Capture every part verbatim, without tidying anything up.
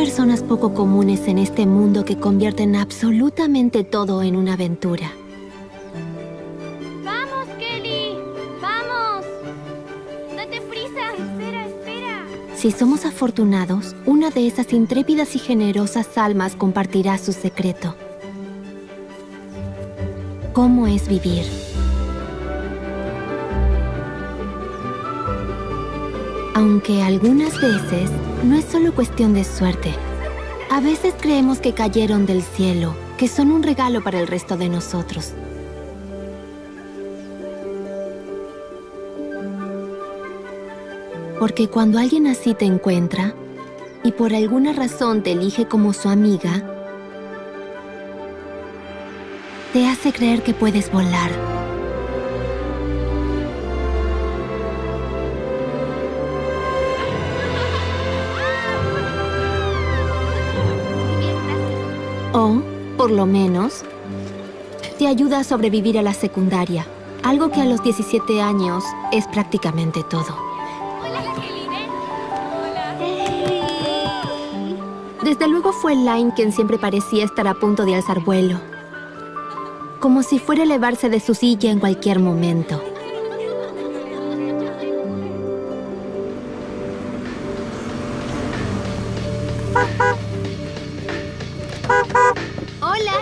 personas poco comunes en este mundo que convierten absolutamente todo en una aventura. ¡Vamos, Kelly! ¡Vamos! ¡Date prisa! ¡Espera, espera! Si somos afortunados, una de esas intrépidas y generosas almas compartirá su secreto. ¿Cómo es vivir? Aunque algunas veces no es solo cuestión de suerte. A veces creemos que cayeron del cielo, que son un regalo para el resto de nosotros. Porque cuando alguien así te encuentra, y por alguna razón te elige como su amiga, te hace creer que puedes volar. O, por lo menos, te ayuda a sobrevivir a la secundaria, algo que a los diecisiete años es prácticamente todo. Hola, Kelly, ven. Hola. Desde luego fue Line quien siempre parecía estar a punto de alzar vuelo, como si fuera a elevarse de su silla en cualquier momento. Hola.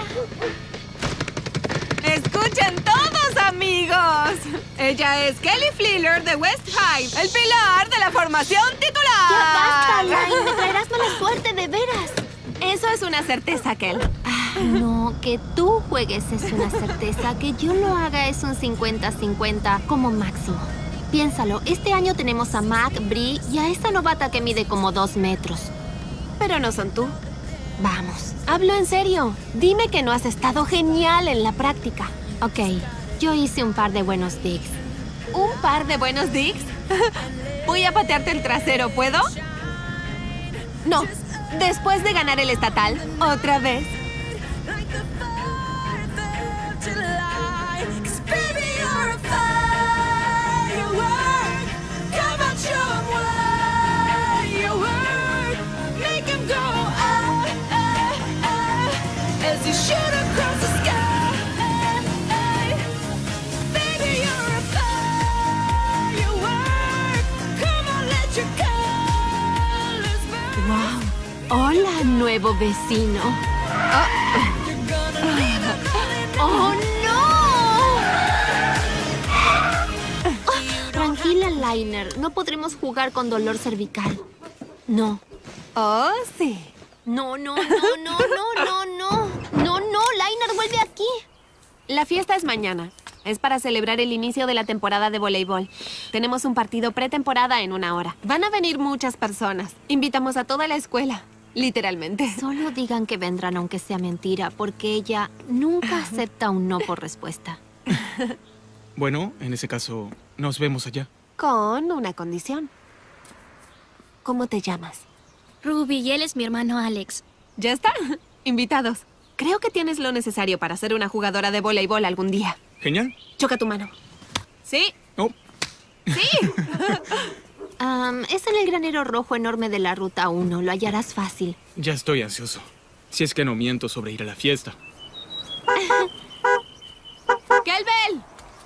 ¡Escuchen todos, amigos! Ella es Kelly Fliller de West High, el pilar de la formación titular. Ya basta, Line. Me traerás mala suerte, de veras. Eso es una certeza, Kel. Ah, no, que tú juegues es una certeza, que yo lo haga es un cincuenta cincuenta como máximo. Piénsalo, este año tenemos a Mac, Bree y a esta novata que mide como dos metros. Pero no son tú. Vamos. Hablo en serio. Dime que no has estado genial en la práctica. Ok, yo hice un par de buenos digs. ¿Un par de buenos digs? Voy a patearte el trasero, ¿puedo? No. Después de ganar el estatal, otra vez. Hola, nuevo vecino. ¡Oh, oh no! Tranquila, Liner. No podremos jugar con dolor cervical. No. Oh, sí. No, no, no, no, no, no, no. No, no, Liner, vuelve aquí. La fiesta es mañana. Es para celebrar el inicio de la temporada de voleibol. Tenemos un partido pretemporada en una hora. Van a venir muchas personas. Invitamos a toda la escuela. Literalmente. Solo digan que vendrán aunque sea mentira, porque ella nunca acepta un no por respuesta. Bueno, en ese caso, nos vemos allá. Con una condición. ¿Cómo te llamas? Ruby, y él es mi hermano Alex. ¿Ya está? Invitados. Creo que tienes lo necesario para ser una jugadora de voleibol algún día. Genial. Choca tu mano. ¿Sí? Oh. ¡Sí! Um, es en el granero rojo enorme de la Ruta uno. Lo hallarás fácil. Ya estoy ansioso. Si es que no miento sobre ir a la fiesta. ¡Kelbel!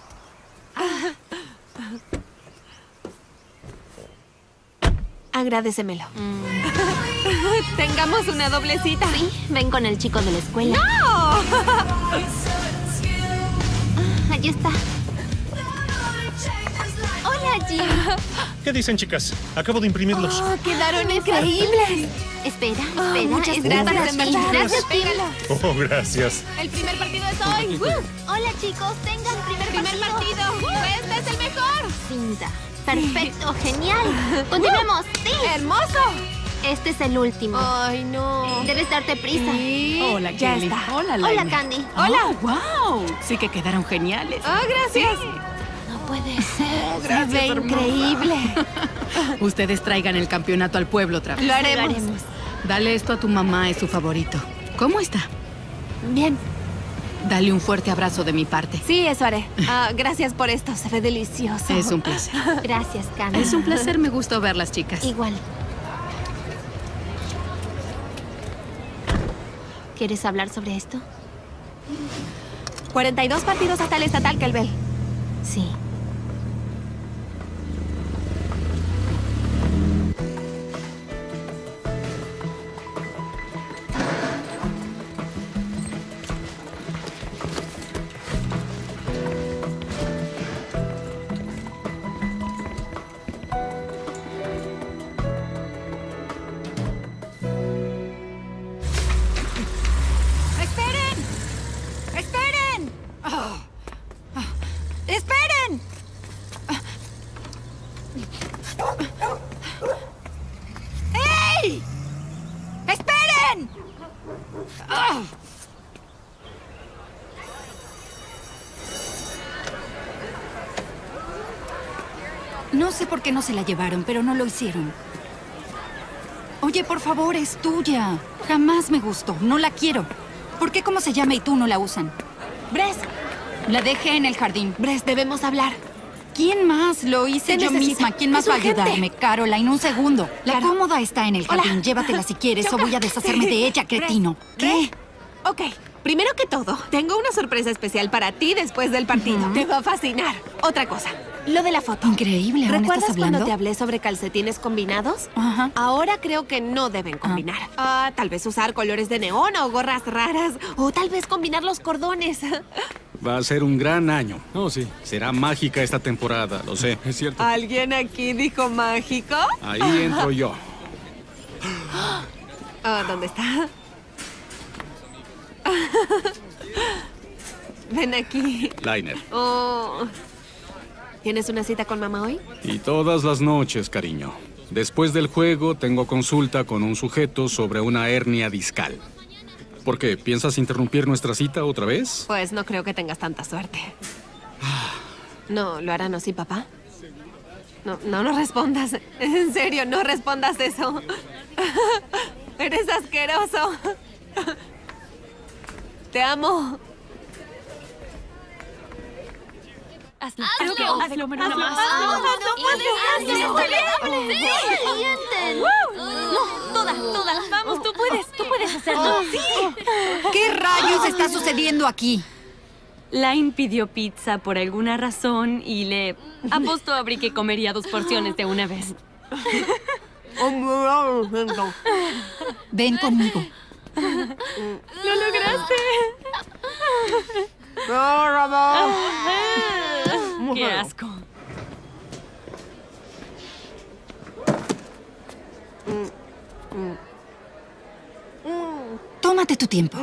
Agradecemelo. Mm. ¿Tengamos una doble cita? Sí, ven con el chico de la escuela. ¡No! Ah, allí está. Hola, Jim. ¿Qué dicen, chicas? Acabo de imprimirlos. Oh, quedaron increíbles. Espera, Oh, espera. muchas Está gracias, para en ti. verdad. Gracias, Tim. Pégalo. Oh, gracias. El primer partido es hoy. ¡Woo! Hola, chicos. Tengan primer, Primer partido. Este es el mejor. Cinta. Perfecto, genial. Continuemos. Sí. ¡Hermoso! Este es el último. Ay, no. Debes darte prisa. Sí. Hola, Ya Kelly. está. Hola, Hola, Liner. Candy. Hola. Oh, wow. Sí que quedaron geniales. Oh, gracias. No puede ser. Se ve increíble. Ustedes traigan el campeonato al pueblo otra vez. Lo haremos. Lo haremos. Dale esto a tu mamá, es su favorito. ¿Cómo está? Bien. Dale un fuerte abrazo de mi parte. Sí, eso haré. Ah, gracias por esto. Se ve delicioso. Es un placer. Gracias, Candy. Es un placer, me gustó verlas, chicas. Igual. ¿Quieres hablar sobre esto? cuarenta y dos partidos hasta el estatal, Kelbel. Sí. No sé por qué no se la llevaron, pero no lo hicieron. Oye, por favor, es tuya. Jamás me gustó. No la quiero. ¿Por qué cómo se llama y tú no la usan? Bress, La dejé en el jardín. Bress, debemos hablar. ¿Quién más? Lo hice Te yo necesito. misma. ¿Quién más Es va a urgente. ayudarme? Caroline, un segundo. La Claro. cómoda está en el Hola. jardín. Llévatela si quieres o voy a deshacerme de ella, cretino. ¿Qué? Ok, primero que todo, tengo una sorpresa especial para ti después del partido. Te va a fascinar. Otra cosa, lo de la foto. Increíble. ¿Aún ¿Recuerdas estás hablando? cuando te hablé sobre calcetines combinados? Ajá. Ahora creo que no deben combinar. Ah, tal vez usar colores de neón o gorras raras. O tal vez combinar los cordones. Va a ser un gran año. Oh, sí. Será mágica esta temporada, lo sé. Es cierto. ¿Alguien aquí dijo mágico? Ahí entro yo. Ah, ¿dónde está? Ven aquí. Liner. Oh. ¿Tienes una cita con mamá hoy? Y todas las noches, cariño. Después del juego, tengo consulta con un sujeto sobre una hernia discal. ¿Por qué? ¿Piensas interrumpir nuestra cita otra vez? Pues no creo que tengas tanta suerte. No, ¿lo harán así, papá? No, no, no respondas. En serio, no respondas eso. Eres asqueroso. Te amo. Hazlo. Hazlo. Creo que hazlo, pero nada más. No, Toda, toda. Vamos, tú puedes. Tú puedes hacerlo. ¿Qué rayos está sucediendo aquí? Line pidió pizza por alguna razón y le apostó a Bri que comería dos porciones de una vez. Ven conmigo. ¡Lo lograste! ¡Qué asco! Tómate tu tiempo.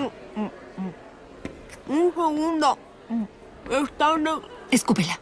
Un segundo. Está una... Escúpela.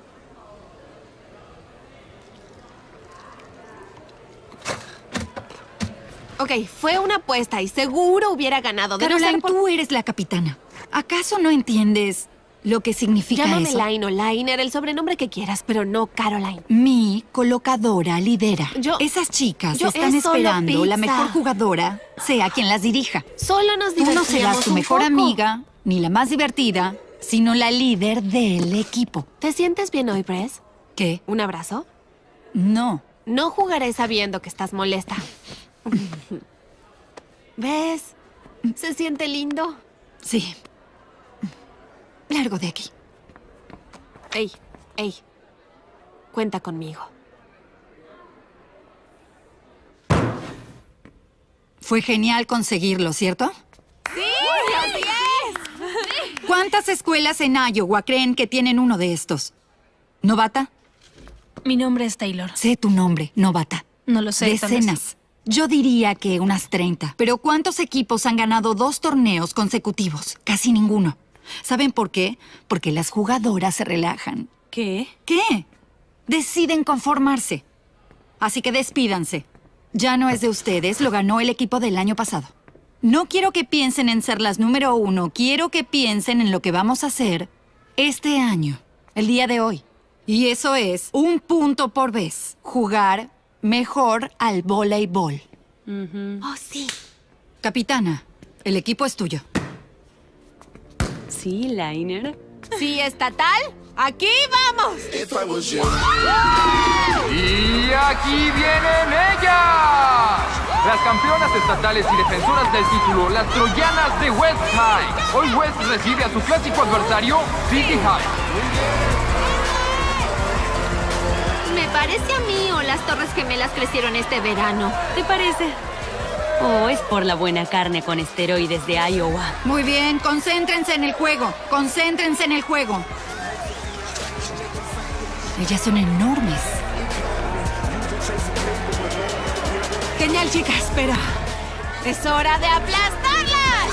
Ok, fue una apuesta y seguro hubiera ganado. De no Caroline, ser por- tú eres la capitana. ¿Acaso no entiendes lo que significa Llámame eso? Line o Liner, el sobrenombre que quieras, pero no Caroline. Mi colocadora lidera. Yo- Esas chicas yo- están es solo esperando la pizza. mejor jugadora, sea quien las dirija. Solo nos Tú no divertíamos serás tu un mejor poco. amiga, ni la más divertida, sino la líder del equipo. ¿Te sientes bien hoy, Bress? ¿Qué? ¿Un abrazo? No. No jugaré sabiendo que estás molesta. ¿Ves? ¿Se siente lindo? Sí. Largo de aquí. Ey, ey. Cuenta conmigo. Fue genial conseguirlo, ¿cierto? ¡Sí! ¡Así es! ¿Cuántas escuelas en Iowa creen que tienen uno de estos? ¿Novata? Mi nombre es Taylor. Sé tu nombre, novata. No lo sé. tal vez- Decenas. Yo diría que unas treinta. Pero ¿cuántos equipos han ganado dos torneos consecutivos? Casi ninguno. ¿Saben por qué? Porque las jugadoras se relajan. ¿Qué? ¿Qué? Deciden conformarse. Así que despídanse. Ya no es de ustedes, lo ganó el equipo del año pasado. No quiero que piensen en ser las número uno, quiero que piensen en lo que vamos a hacer este año, el día de hoy. Y eso es un punto por vez. Jugar mejor al voleibol. Oh, sí. Capitana, el equipo es tuyo. Sí, Liner. Sí, estatal. ¡Aquí vamos! Y aquí vienen ellas. las campeonas estatales y defensoras del título, las troyanas de West High. Hoy West recibe a su clásico adversario, City High. Me parece a mí o las Torres Gemelas crecieron este verano. ¿Te parece? Oh, es por la buena carne con esteroides de Iowa. Muy bien, concéntrense en el juego. Concéntrense en el juego. Ellas son enormes. Genial, chicas, pero es hora de aplastarlas.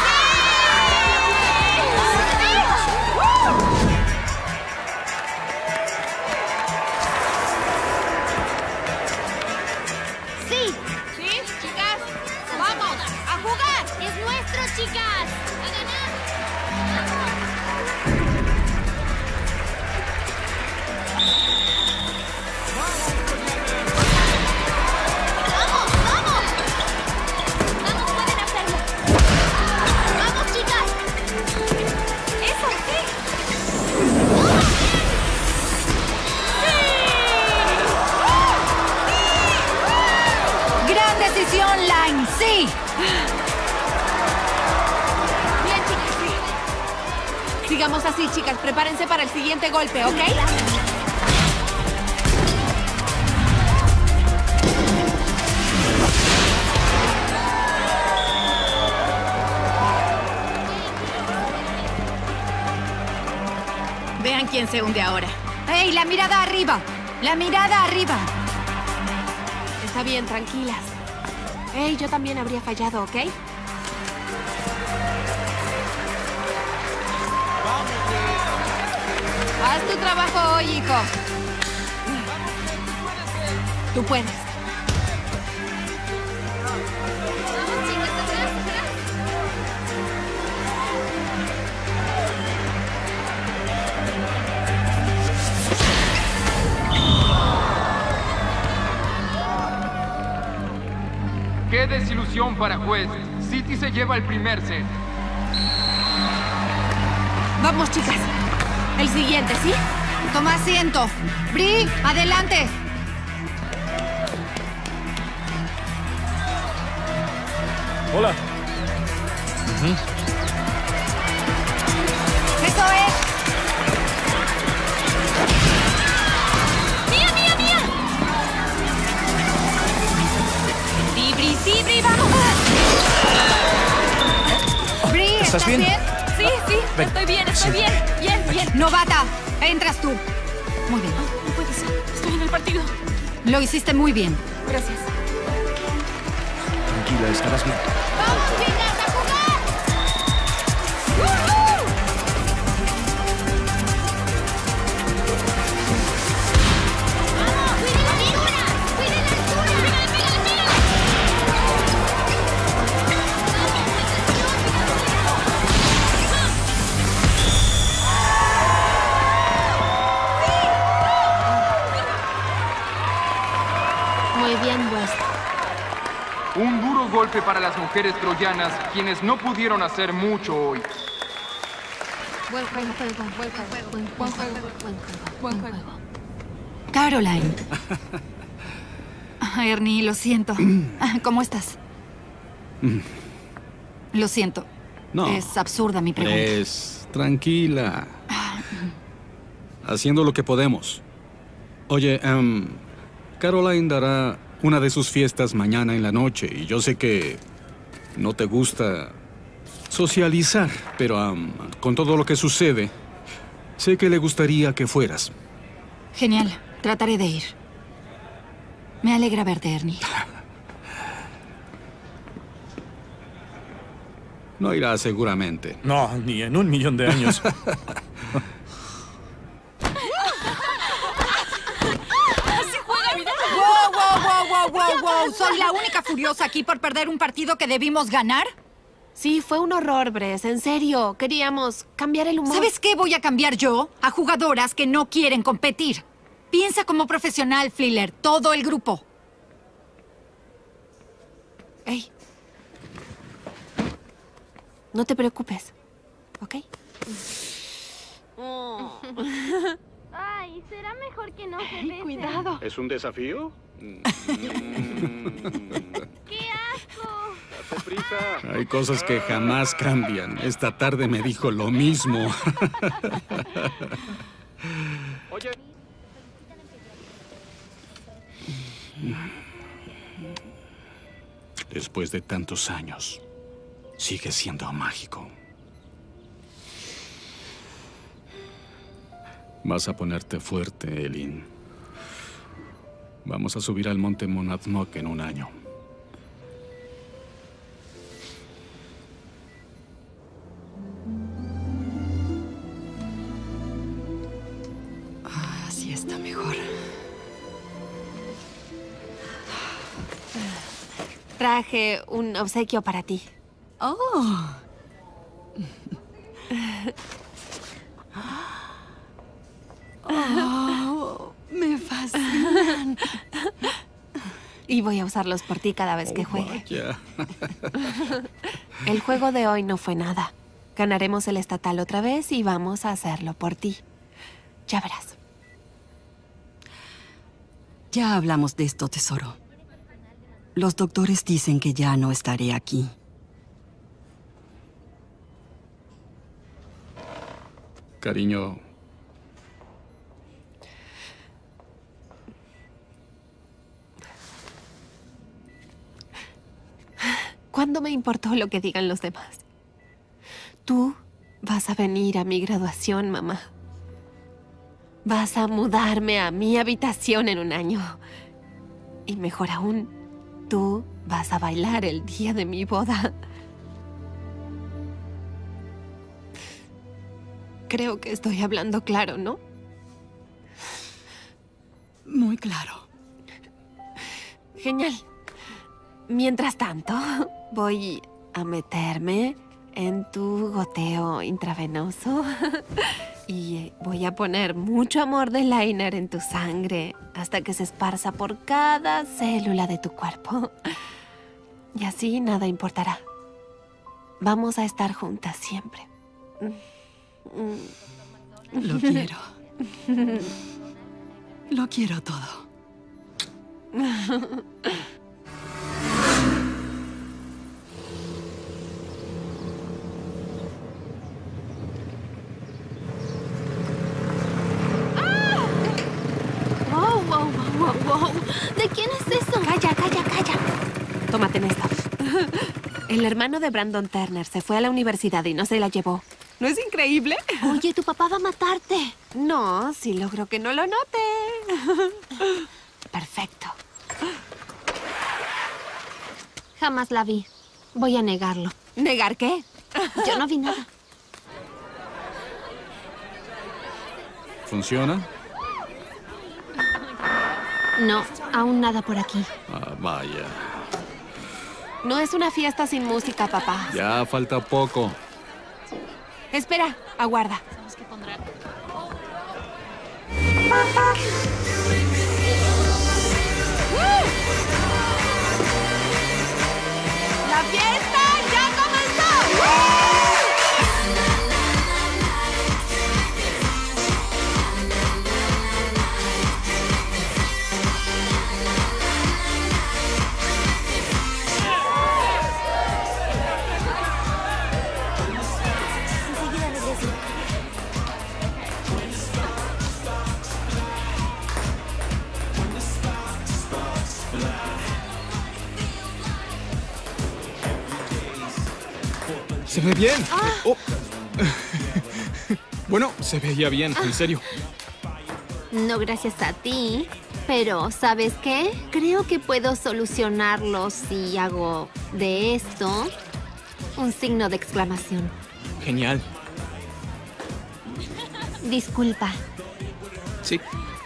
¡Sí! ¿Sí, chicas? ¡Vamos! ¡A jugar! ¡Es nuestro, chicas! ¡A ganar! ¡Vamos! ¡Vamos! ¡Vamos, pueden hacerlo! ¡Vamos, chicas! ¡Eso, sí! ¡Gran decisión, Line! ¡Sí! Bien, chicas, sí. Sigamos así, chicas. Prepárense para el siguiente golpe, ¿ok? Vean quién se hunde ahora. ¡Ey, la mirada arriba! ¡La mirada arriba! Está bien, tranquilas. Ey, yo también habría fallado, ¿ok? Haz tu trabajo hoy, hijo. Tú puedes. ¡Vamos, chicas! ¡Atrás, atrás! ¡Qué desilusión para West! City se lleva el primer set. Vamos, chicas. El siguiente, ¿sí? Toma asiento. Bri, adelante. Hola. Eso es. ¡Mía, mía, mía! Sí, Bri, sí, Bri, vamos. Bri, ¿Estás bien? Sí, sí, Ven. estoy bien, estoy bien. Bien, bien. Novata, entras tú. Muy bien. No puede ser. Estoy en el partido. Lo hiciste muy bien. Gracias. Tranquila, estarás bien. ¡Vamos, chicas, a jugar! ¡Vamos! ¡Cuiden la altura! ¡Cuiden la altura! ¡Pégale, pégale, pégale! Muy bien, West. Un duro golpe para las mujeres troyanas, quienes no pudieron hacer mucho hoy. Buen juego, buen juego, buen juego, buen juego, buen juego. Caroline. Ah, Ernie, lo siento. Ah, ¿Cómo estás? Lo siento. No. Es absurda mi pregunta. Es tranquila. Haciendo lo que podemos. Oye, em, Caroline dará una de sus fiestas mañana en la noche y yo sé que no te gusta socializar, pero em, con todo lo que sucede, sé que le gustaría que fueras. Genial. Trataré de ir. Me alegra verte, Ernie. No irá seguramente. No, ni en un millón de años. ¡Wow, wow, wow, wow, wow, wow! ¿Soy la única furiosa aquí por perder un partido que debimos ganar? Sí, fue un horror, Bress. En serio. Queríamos cambiar el humor. ¿Sabes qué voy a cambiar yo? A jugadoras que no quieren competir. Piensa como profesional, Fliller. Todo el grupo. Ey. No te preocupes. ¿Ok? Ay, será mejor que no se besen. Cuidado. ¿Es un desafío? ¡Qué asco! ¡Date prisa! Hay cosas que jamás cambian. Esta tarde me dijo lo mismo. Oye. Después de tantos años, sigue siendo mágico. Vas a ponerte fuerte, Elin. Vamos a subir al monte Monadnock en un año. Ah, así está mejor. Traje un obsequio para ti. Oh. Oh, me fascinan. Y voy a usarlos por ti cada vez que juegue. Vaya. El juego de hoy no fue nada. Ganaremos el estatal otra vez y vamos a hacerlo por ti. Ya verás. Ya hablamos de esto, tesoro. Los doctores dicen que ya no estaré aquí. Cariño. ¿Cuándo me importó lo que digan los demás? Tú vas a venir a mi graduación, mamá. Vas a mudarme a mi habitación en un año. Y mejor aún, tú vas a bailar el día de mi boda. Creo que estoy hablando claro, ¿no? Muy claro. Genial. Mientras tanto, voy a meterme en tu goteo intravenoso y voy a poner mucho amor de liner en tu sangre hasta que se esparza por cada célula de tu cuerpo. Y así nada importará. Vamos a estar juntas siempre. Lo quiero. Lo quiero todo. ¡Wow, wow, wow, wow! ¿De quién es eso? Calla, calla, calla. Tómate en esto. El hermano de Brandon Turner se fue a la universidad y no se la llevó. ¿No es increíble? Oye, tu papá va a matarte. No, sí logro que no lo note. Perfecto. Jamás la vi. Voy a negarlo. ¿Negar qué? Yo no vi nada. ¿Funciona? No, aún nada por aquí. Ah, vaya. No es una fiesta sin música, papá. Ya falta poco. Espera, aguarda. ¡La fiesta ya comenzó! Se ve bien. Oh. Bueno, se veía bien, en serio. No gracias a ti. Pero, ¿sabes qué? Creo que puedo solucionarlo si hago de esto un signo de exclamación. Genial. Disculpa. Sí.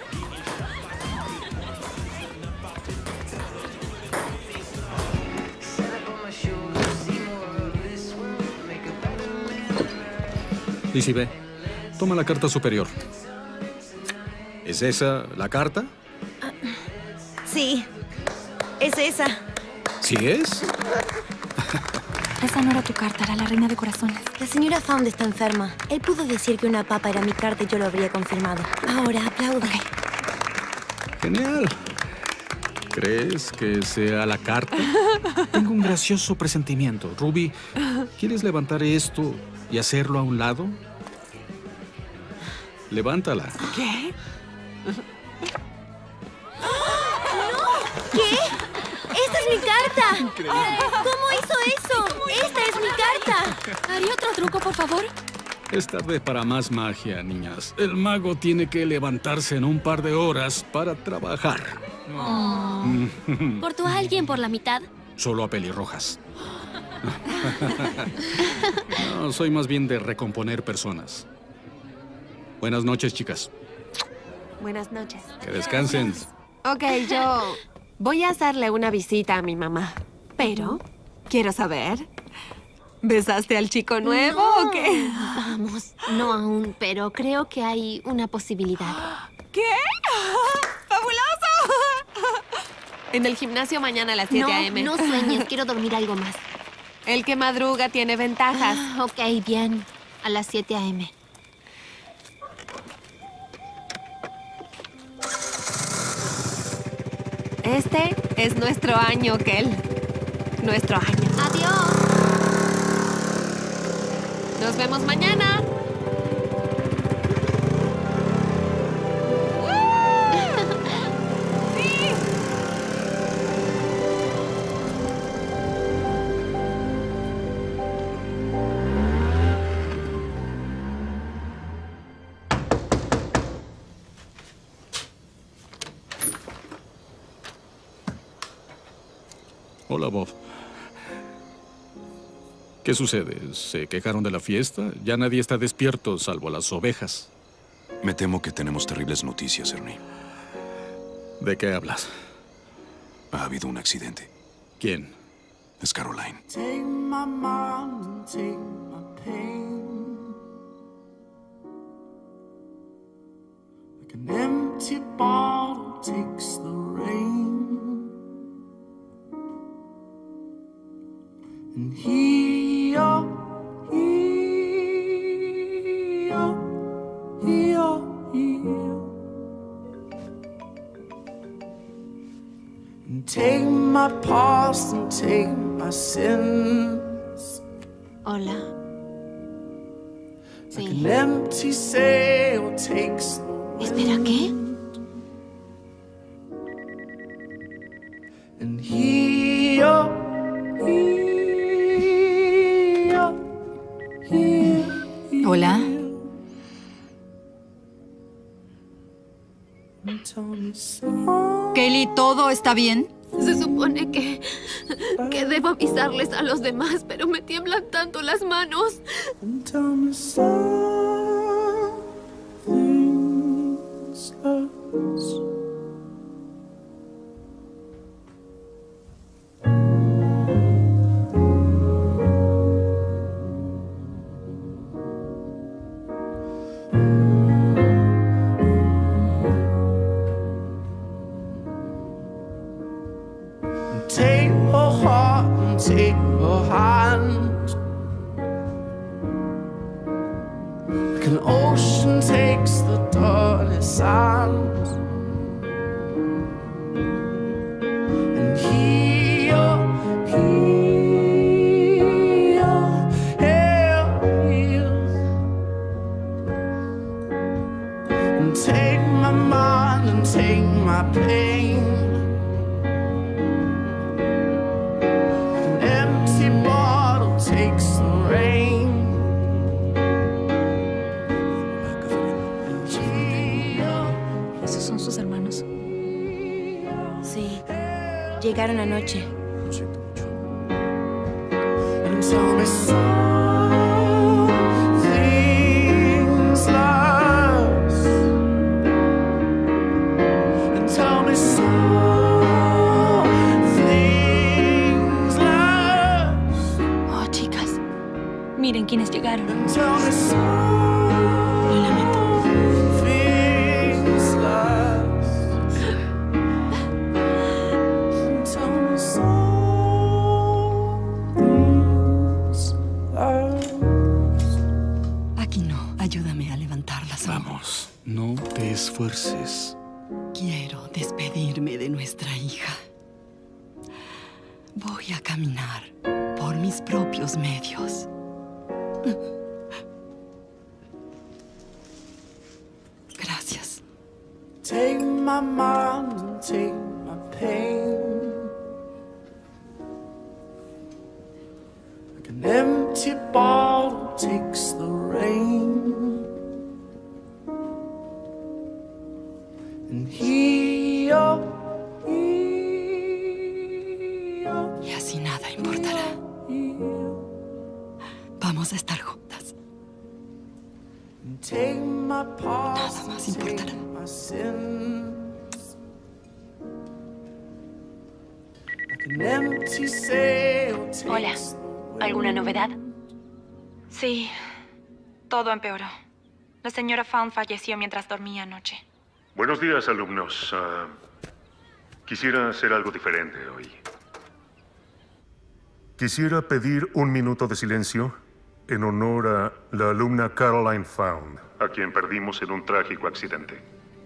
Lizzie, ve. Toma la carta superior. ¿Es esa la carta? Sí, es esa. ¿Sí es? Esa no era tu carta, era la reina de corazones. La señora Found está enferma. Él pudo decir que una papa era mi carta y yo lo habría confirmado. Ahora, aplaude. Genial. ¿Crees que sea la carta? Tengo un gracioso presentimiento. Ruby, ¿quieres levantar esto y hacerlo a un lado? Levántala. ¿Qué? ¿Qué? ¡Esta es mi carta! ¿Cómo hizo eso? ¡Esta es mi carta! ¿Haría otro truco, por favor? Es tarde para más magia, niñas. El mago tiene que levantarse en un par de horas para trabajar. Oh. ¿Cortó a alguien por la mitad? Solo a pelirrojas. No, soy más bien de recomponer personas. Buenas noches, chicas. Buenas noches. Que descansen. Ok, yo voy a hacerle una visita a mi mamá. Pero quiero saber, ¿besaste al chico nuevo No. o qué? Vamos, no aún, pero creo que hay una posibilidad. ¿Qué? ¡Fabuloso! En el gimnasio mañana a las siete a eme No, no sueñes, quiero dormir algo más. El que madruga tiene ventajas. Ah, ok, bien. A las siete a eme Este es nuestro año, Kel. Nuestro año. Adiós. Nos vemos mañana. Hola, Bob. ¿Qué sucede? ¿Se quejaron de la fiesta? Ya nadie está despierto, salvo las ovejas. Me temo que tenemos terribles noticias, Ernie. ¿De qué hablas? Ha habido un accidente. ¿Quién? Es Caroline. Take my mind and take my pain. Like an empty bottle takes the rain. And here, here, here, here. And take my past and take my sins. Hola. Like an empty sail takes the wind. Espera, ¿qué? And here, here, here, here. Hola. Tell me so. Kelly, ¿todo está bien? Se supone que... que debo avisarles a los demás, pero me tiemblan tanto las manos. Tell me something's lost. Take her heart and take her hand. Like an ocean takes the dirty sand. And here, here, here, here. And take my mind and take my pain. Takes the rain. ¿Esos son sus hermanos? Sí. Llegaron anoche. And tell me something's lost. And tell me something's lost. Oh, chicas. Miren quiénes llegaron. Tell me Lo lamento. something's lost. Tell me something's lost. Aquí no. Ayúdame a levantarlas. Vamos, no te esfuerces. Quiero despertar. despedirme de nuestra hija. Voy a caminar por mis propios medios. Gracias. Take my mind and take my pain. Like an empty bottle takes the rain. And here, Y así nada importará. Vamos a estar juntas. take my past, Nada más importará. take my sins. Like an empty sail takes Hola. ¿Alguna novedad? Sí. Todo empeoró. La señora Found falleció mientras dormía anoche. Buenos días, alumnos. Ah, quisiera hacer algo diferente hoy. Quisiera pedir un minuto de silencio en honor a la alumna Caroline Found, a quien perdimos en un trágico accidente.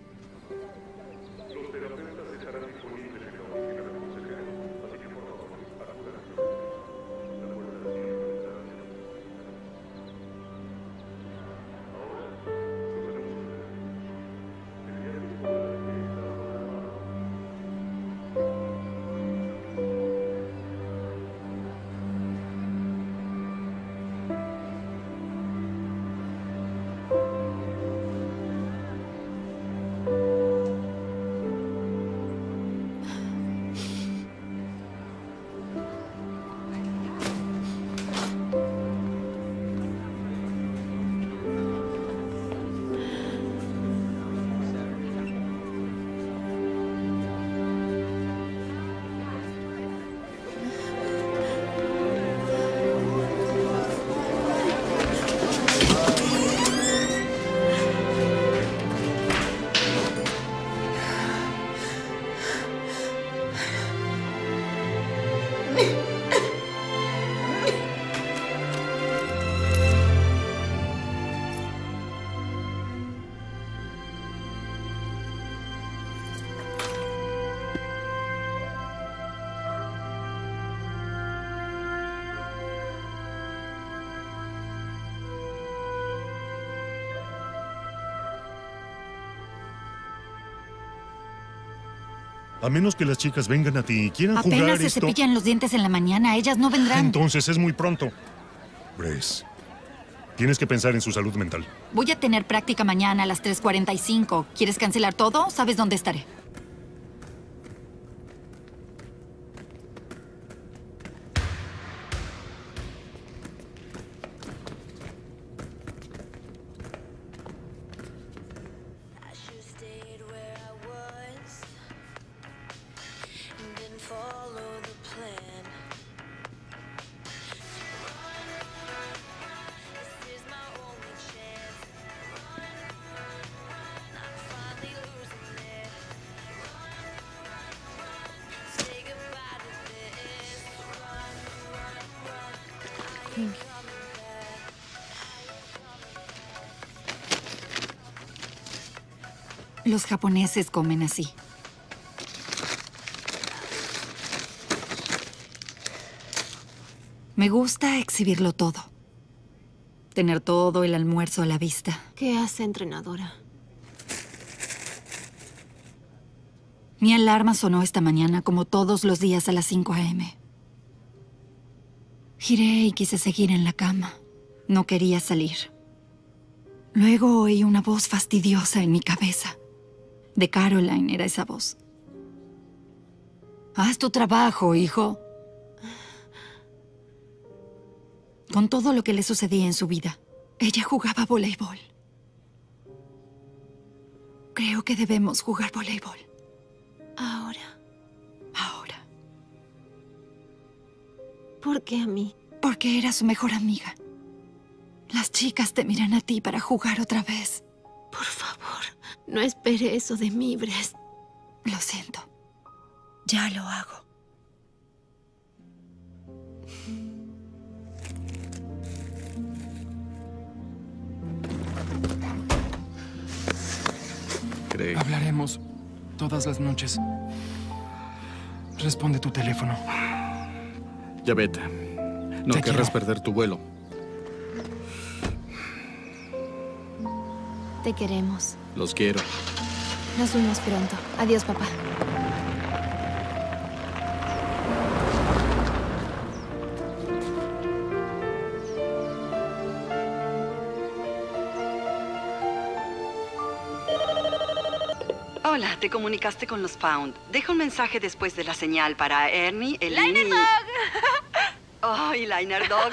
A menos que las chicas vengan a ti y quieran jugar Apenas se esto... cepillan los dientes en la mañana. Ellas no vendrán. Entonces es muy pronto. Grace, tienes que pensar en su salud mental. Voy a tener práctica mañana a las tres cuarenta y cinco. ¿Quieres cancelar todo? ¿Sabes dónde estaré? Los japoneses comen así. Me gusta exhibirlo todo. Tener todo el almuerzo a la vista. ¿Qué hace, entrenadora? Mi alarma sonó esta mañana como todos los días a las cinco a eme Giré y quise seguir en la cama. No quería salir. Luego oí una voz fastidiosa en mi cabeza. De Caroline era esa voz. Haz tu trabajo, hijo. Con todo lo que le sucedía en su vida, ella jugaba voleibol. Creo que debemos jugar voleibol. Ahora. Ahora. ¿Por qué a mí? Porque era su mejor amiga. Las chicas te miran a ti para jugar otra vez. Por favor, no espere eso de mí, Brest. Lo siento. Ya lo hago. Craig. Hablaremos todas las noches. Responde tu teléfono. Ya vete. No Te querrás quiero. perder tu vuelo. Te queremos. Los quiero. Nos vemos pronto. Adiós, papá. Hola, te comunicaste con los Found. Deja un mensaje después de la señal para Ernie, Eleni... ¡Liner Dog! ¡Oh, y Liner Dog!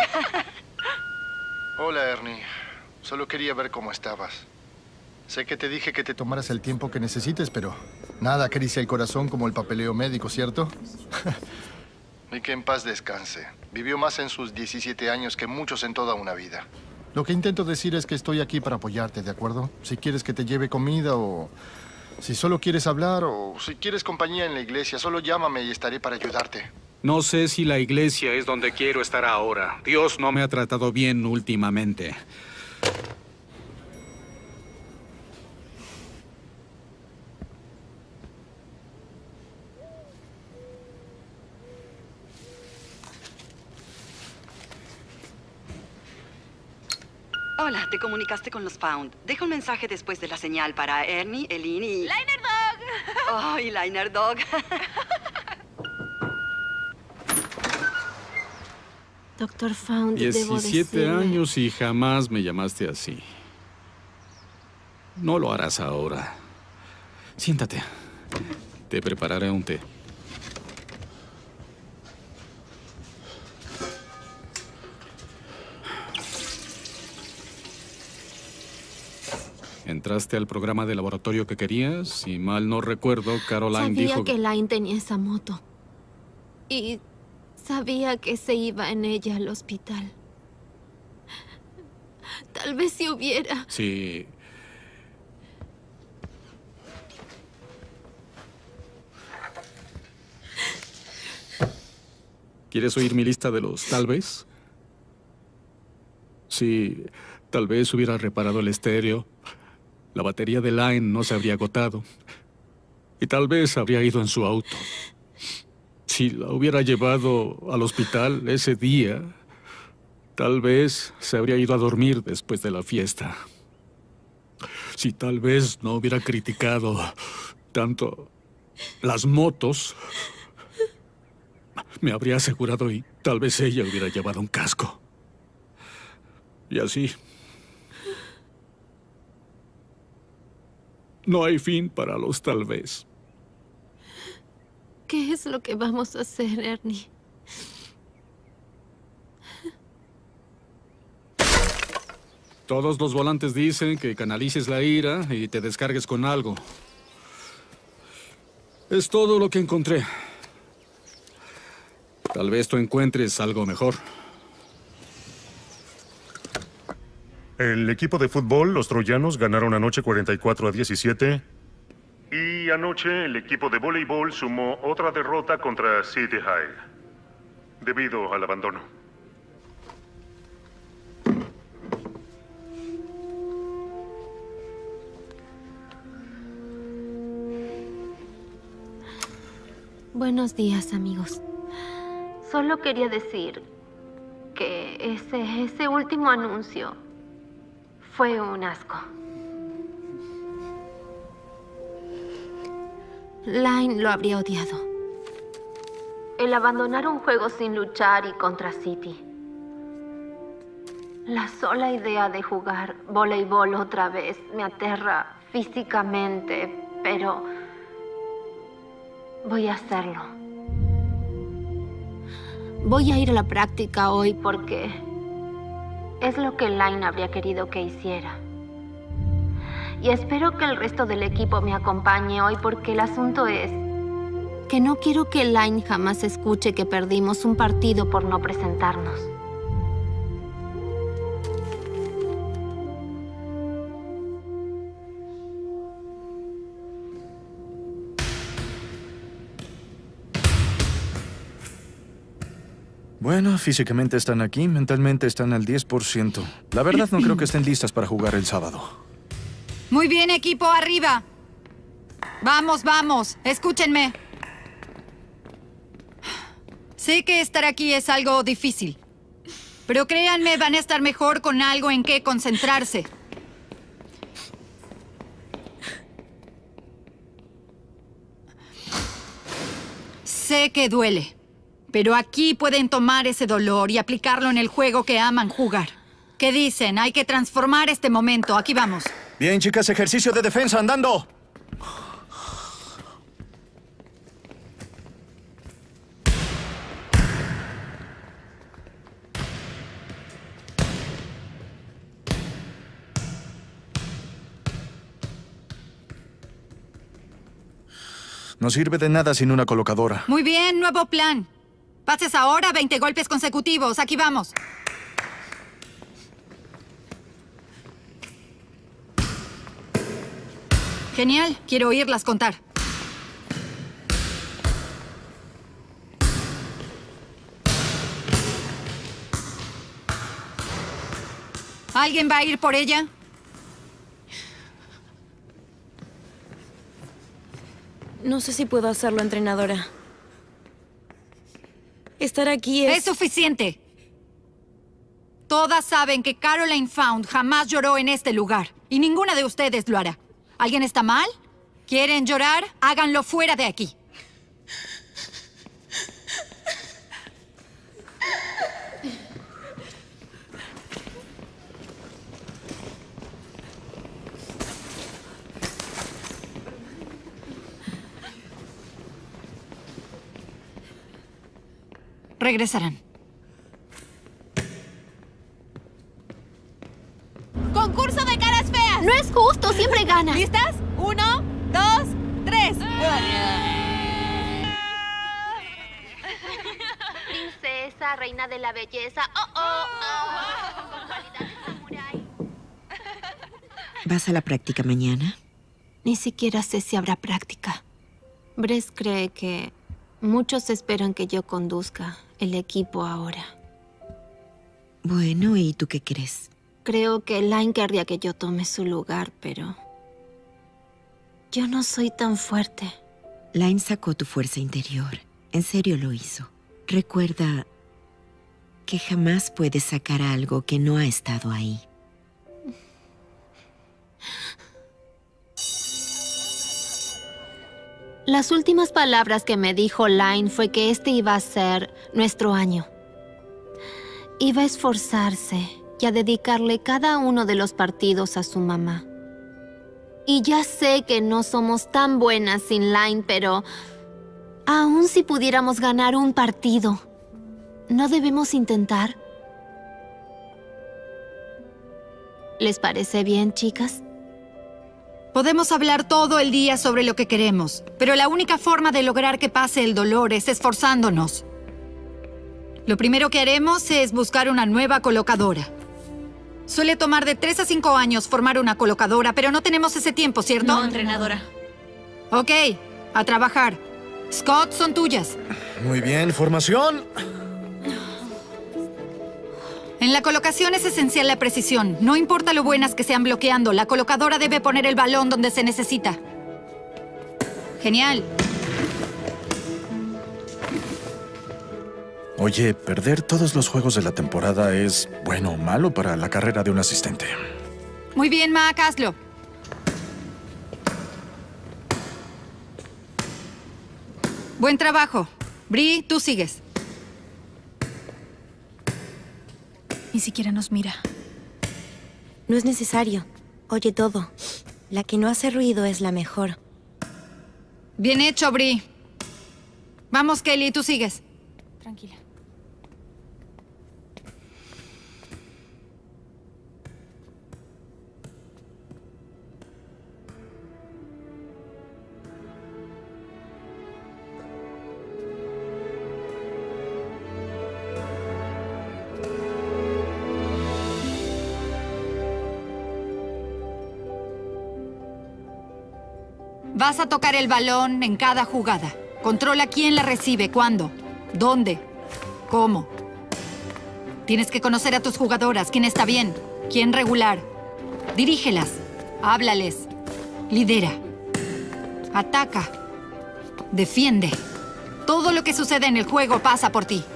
Hola, Ernie. Solo quería ver cómo estabas. Sé que te dije que te tomaras el tiempo que necesites, pero nada acaricia el corazón como el papeleo médico, ¿cierto? Y que en paz descanse. Vivió más en sus diecisiete años que muchos en toda una vida. Lo que intento decir es que estoy aquí para apoyarte, ¿de acuerdo? Si quieres que te lleve comida o... si solo quieres hablar o si quieres compañía en la iglesia, solo llámame y estaré para ayudarte. No sé si la iglesia es donde quiero estar ahora. Dios no me ha tratado bien últimamente. Hola, te comunicaste con los Found. Deja un mensaje después de la señal para Ernie, Eleni... ¡Liner Dog! ¡Oh, y Liner Dog! Doctor Found, debo diecisiete decirle... años y jamás me llamaste así. No lo harás ahora. Siéntate. Te prepararé un té. ¿Entraste al programa de laboratorio que querías? Si mal no recuerdo, Caroline Sabía dijo que Line tenía esa moto. Y sabía que se iba en ella al hospital. Tal vez si hubiera... Sí. ¿Quieres oír mi lista de los tal vez? Sí, tal vez hubiera reparado el estéreo. La batería de Line no se habría agotado. Y tal vez habría ido en su auto. Si la hubiera llevado al hospital ese día, tal vez se habría ido a dormir después de la fiesta. Si tal vez no hubiera criticado tanto las motos, me habría asegurado y tal vez ella hubiera llevado un casco. Y así... no hay fin para los tal vez. ¿Qué es lo que vamos a hacer, Ernie? Todos los volantes dicen que canalices la ira y te descargues con algo. Es todo lo que encontré. Tal vez tú encuentres algo mejor. El equipo de fútbol, los troyanos, ganaron anoche cuarenta y cuatro a diecisiete. Y anoche el equipo de voleibol sumó otra derrota contra City High, debido al abandono. Buenos días, amigos. Solo quería decir que ese, ese último anuncio fue un asco. Line lo habría odiado. El abandonar un juego sin luchar y contra City. La sola idea de jugar voleibol otra vez me aterra físicamente, pero voy a hacerlo. Voy a ir a la práctica hoy porque es lo que Line habría querido que hiciera. Y espero que el resto del equipo me acompañe hoy porque el asunto es que no quiero que Line jamás escuche que perdimos un partido por no presentarnos. Bueno, físicamente están aquí, mentalmente están al diez por ciento. La verdad no creo que estén listas para jugar el sábado. Muy bien, equipo, arriba. Vamos, vamos. Escúchenme. Sé que estar aquí es algo difícil. Pero créanme, van a estar mejor con algo en qué concentrarse. Sé que duele, pero aquí pueden tomar ese dolor y aplicarlo en el juego que aman jugar. ¿Qué dicen? Hay que transformar este momento. Aquí vamos. Bien, chicas, ejercicio de defensa, andando. No sirve de nada sin una colocadora. Muy bien, nuevo plan. Pases ahora veinte golpes consecutivos. Aquí vamos. Genial. Quiero oírlas contar. ¿Alguien va a ir por ella? No sé si puedo hacerlo, entrenadora. Estar aquí es... Es suficiente. Todas saben que Caroline Found jamás lloró en este lugar. Y ninguna de ustedes lo hará. ¿Alguien está mal? ¿Quieren llorar? Háganlo fuera de aquí. Regresarán. ¡Concurso de caras feas! No es justo, siempre ganas. ¿Listas? Uno, dos, tres. Princesa, reina de la belleza. Oh, oh, oh. Con cualidades samurái. ¿Vas a la práctica mañana? Ni siquiera sé si habrá práctica. Bress cree que muchos esperan que yo conduzca el equipo ahora. Bueno, ¿y tú qué crees? Creo que Line querría que yo tome su lugar, pero yo no soy tan fuerte. Line sacó tu fuerza interior. En serio lo hizo. Recuerda que jamás puedes sacar algo que no ha estado ahí. Las últimas palabras que me dijo Line fue que este iba a ser nuestro año. Iba a esforzarse y a dedicarle cada uno de los partidos a su mamá. Y ya sé que no somos tan buenas sin Line, pero aún si pudiéramos ganar un partido, ¿no debemos intentar? ¿Les parece bien, chicas? Podemos hablar todo el día sobre lo que queremos, pero la única forma de lograr que pase el dolor es esforzándonos. Lo primero que haremos es buscar una nueva colocadora. Suele tomar de tres a cinco años formar una colocadora, pero no tenemos ese tiempo, ¿cierto? No, entrenadora. Ok, a trabajar. Scott, son tuyas. Muy bien, formación. En la colocación es esencial la precisión. No importa lo buenas que sean bloqueando, la colocadora debe poner el balón donde se necesita. Genial. Oye, perder todos los juegos de la temporada es bueno o malo para la carrera de un asistente. Muy bien, Mac, hazlo. Buen trabajo. Bree, tú sigues. Ni siquiera nos mira. No es necesario. Oye todo. La que no hace ruido es la mejor. Bien hecho, Bree. Vamos, Kelly, tú sigues. Tranquila. Vas a tocar el balón en cada jugada. Controla quién la recibe, cuándo, dónde, cómo. Tienes que conocer a tus jugadoras, quién está bien, quién regular. Dirígelas, háblales, lidera. Ataca. Defiende. Todo lo que sucede en el juego pasa por ti.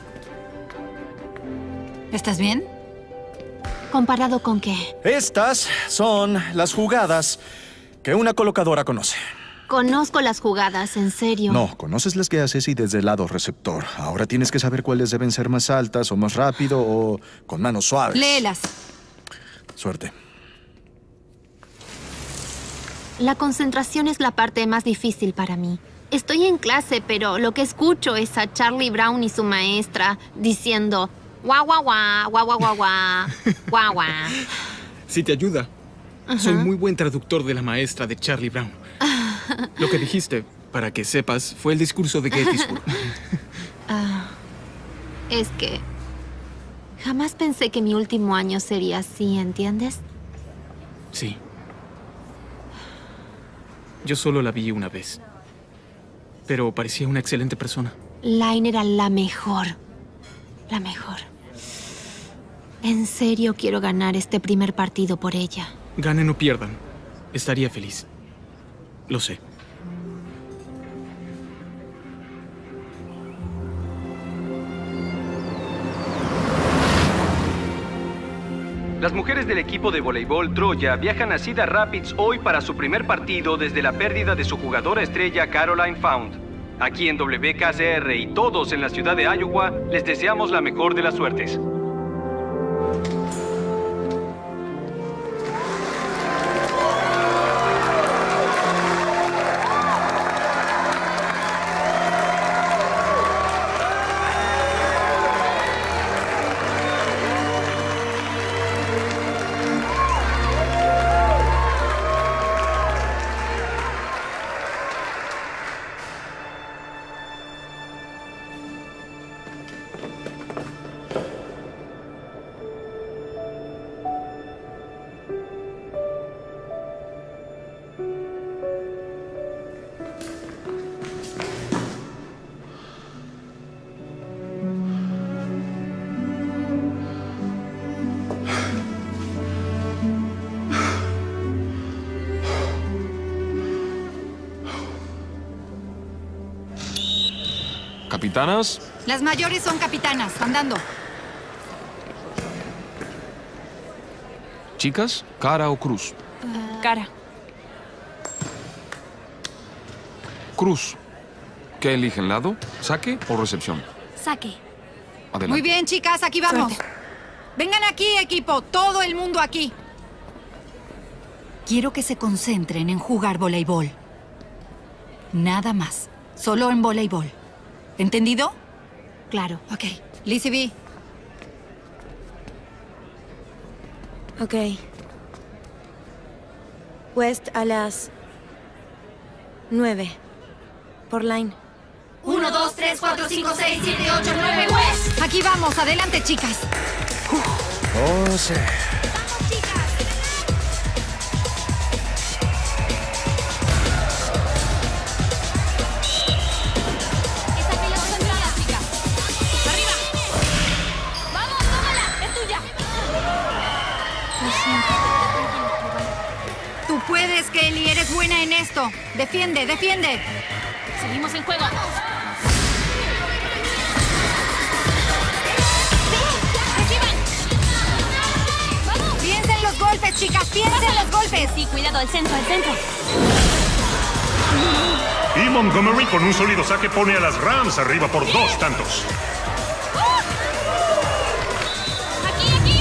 ¿Estás bien? ¿Comparado con qué? Estas son las jugadas que una colocadora conoce. Conozco las jugadas, en serio. No, conoces las que haces y desde el lado receptor. Ahora tienes que saber cuáles deben ser más altas o más rápido o con manos suaves. Léelas. Suerte. La concentración es la parte más difícil para mí. Estoy en clase, pero lo que escucho es a Charlie Brown y su maestra diciendo guau, guau, guau, guau, guau, guau, guau, guau, guau. Si te ayuda. Ajá. Soy muy buen traductor de la maestra de Charlie Brown. Lo que dijiste, para que sepas, fue el discurso de Gettysburg. Ah, es que jamás pensé que mi último año sería así, ¿entiendes? Sí. Yo solo la vi una vez. Pero parecía una excelente persona. Line era la mejor. La mejor. En serio quiero ganar este primer partido por ella. Ganen o pierdan, estaría feliz. Lo sé. Las mujeres del equipo de voleibol Troya viajan a Cedar Rapids hoy para su primer partido desde la pérdida de su jugadora estrella Caroline Found. Aquí en W K C R y todos en la ciudad de Iowa, les deseamos la mejor de las suertes. ¿Capitanas? Las mayores son capitanas, andando. ¿Chicas? ¿Cara o Cruz? Uh, cara. Cruz. ¿Qué eligen, lado? ¿Saque o recepción? Saque. Adelante. Muy bien, chicas, aquí vamos. Suerte. Vengan aquí, equipo. Todo el mundo aquí. Quiero que se concentren en jugar voleibol. Nada más. Solo en voleibol. ¿Entendido? Claro. Ok. Lizzie B. Ok. West a las nueve. Por line. Uno, dos, tres, cuatro, cinco, seis, siete, ocho, nueve, West. Aquí vamos. Adelante, chicas. Oh, sí. Vamos, chicas. Esa pelota es entrada, chicas. Arriba. Vamos, tómala. Es tuya. Lo siento. Tú puedes, Kelly. Eres buena en esto. Defiende, defiende. Seguimos en juego. Piensen los golpes, chicas. Piensen los golpes. Sí, cuidado, al centro, al centro. Y Montgomery con un sólido saque pone a las Rams arriba por dos tantos. Aquí, aquí.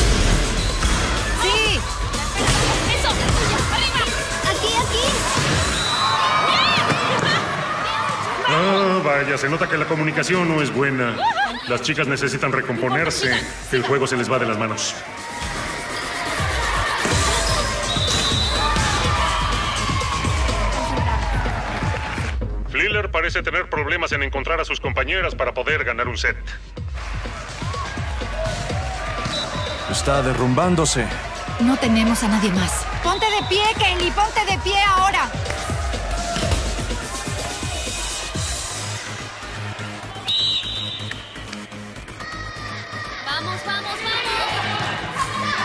Sí. Eso. Arriba. Aquí, aquí. Ah, vaya, se nota que la comunicación no es buena. Las chicas necesitan recomponerse. El juego se les va de las manos. Fliller parece tener problemas en encontrar a sus compañeras para poder ganar un set. Está derrumbándose. No tenemos a nadie más. Ponte de pie, Kelly. Ponte de pie ahora. Vamos, vamos, vamos.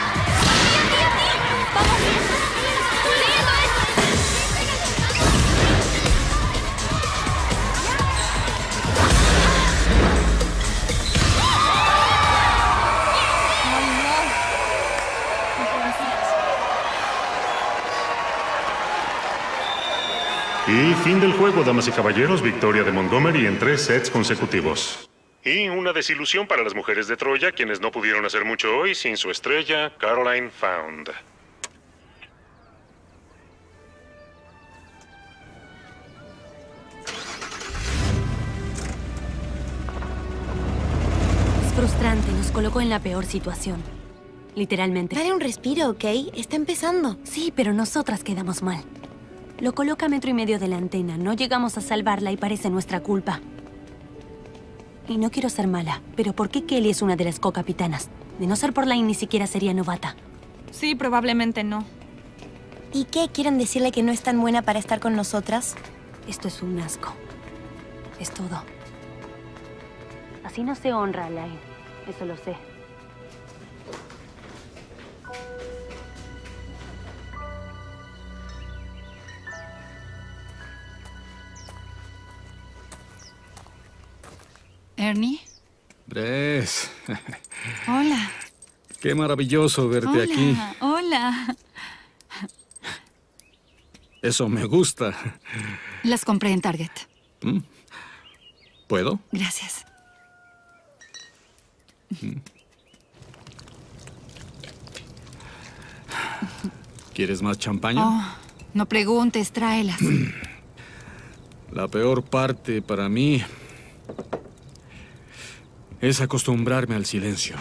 Aquí, aquí, aquí. Vamos. Sí, eso es. Y fin del juego, damas y caballeros. Victoria de Montgomery en tres sets consecutivos. Y una desilusión para las mujeres de Troya, quienes no pudieron hacer mucho hoy sin su estrella, Caroline Found. Es frustrante, nos colocó en la peor situación. Literalmente. Dale un respiro, ¿ok? Está empezando. Sí, pero nosotras quedamos mal. Lo coloca a metro y medio de la antena. No llegamos a salvarla y parece nuestra culpa. Y no quiero ser mala, pero ¿por qué Kelly es una de las co-capitanas? De no ser por Line, ni siquiera sería novata. Sí, probablemente no. ¿Y qué? ¿Quieren decirle que no es tan buena para estar con nosotras? Esto es un asco. Es todo. Así no se honra a Line. Eso lo sé. Ernie. Bress. Hola. Qué maravilloso verte Hola. aquí. Hola. Eso me gusta. Las compré en Target. ¿Mm? ¿Puedo? Gracias. ¿Mm? ¿Quieres más champaña? Oh, no preguntes, tráelas. La peor parte para mí es acostumbrarme al silencio.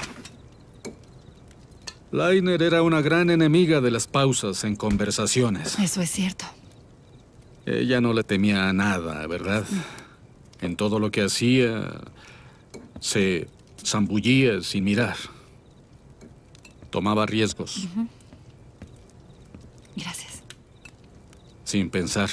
Liner era una gran enemiga de las pausas en conversaciones. Eso es cierto. Ella no le temía a nada, ¿verdad? En todo lo que hacía, se zambullía sin mirar. Tomaba riesgos. Uh-huh. Gracias. Sin pensar.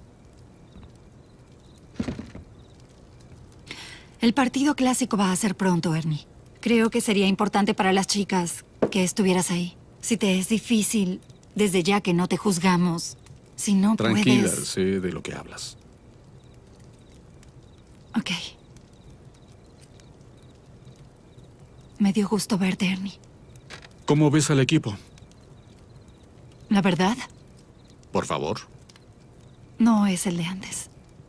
El partido clásico va a ser pronto, Ernie. Creo que sería importante para las chicas que estuvieras ahí. Si te es difícil, desde ya que no te juzgamos. Si no Tranquila, puedes... sé de lo que hablas. Ok. Me dio gusto verte, Ernie. ¿Cómo ves al equipo? La verdad, Por favor. no es el de antes.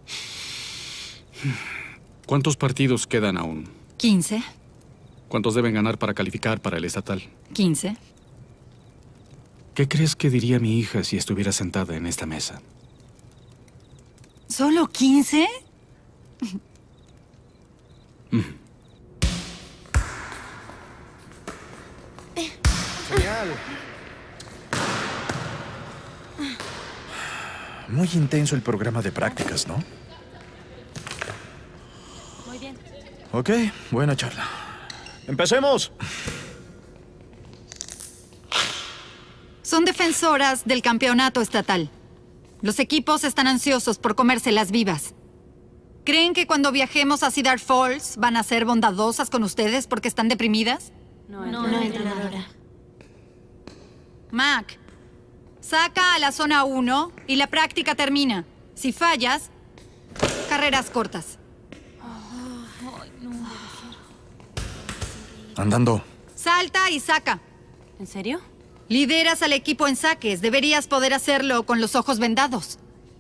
¿Cuántos partidos quedan aún? quince. ¿Cuántos deben ganar para calificar para el estatal? quince. ¿Qué crees que diría mi hija si estuviera sentada en esta mesa? ¿Solo quince? Genial. Muy intenso el programa de prácticas, ¿no? Muy bien. Ok, buena charla. ¡Empecemos! Son defensoras del campeonato estatal. Los equipos están ansiosos por comérselas vivas. ¿Creen que cuando viajemos a Cedar Falls van a ser bondadosas con ustedes porque están deprimidas? No, no, no, entrenadora. Mac, saca a la zona uno y la práctica termina. Si fallas, carreras cortas. Andando. Salta y saca. ¿En serio? Lideras al equipo en saques. Deberías poder hacerlo con los ojos vendados.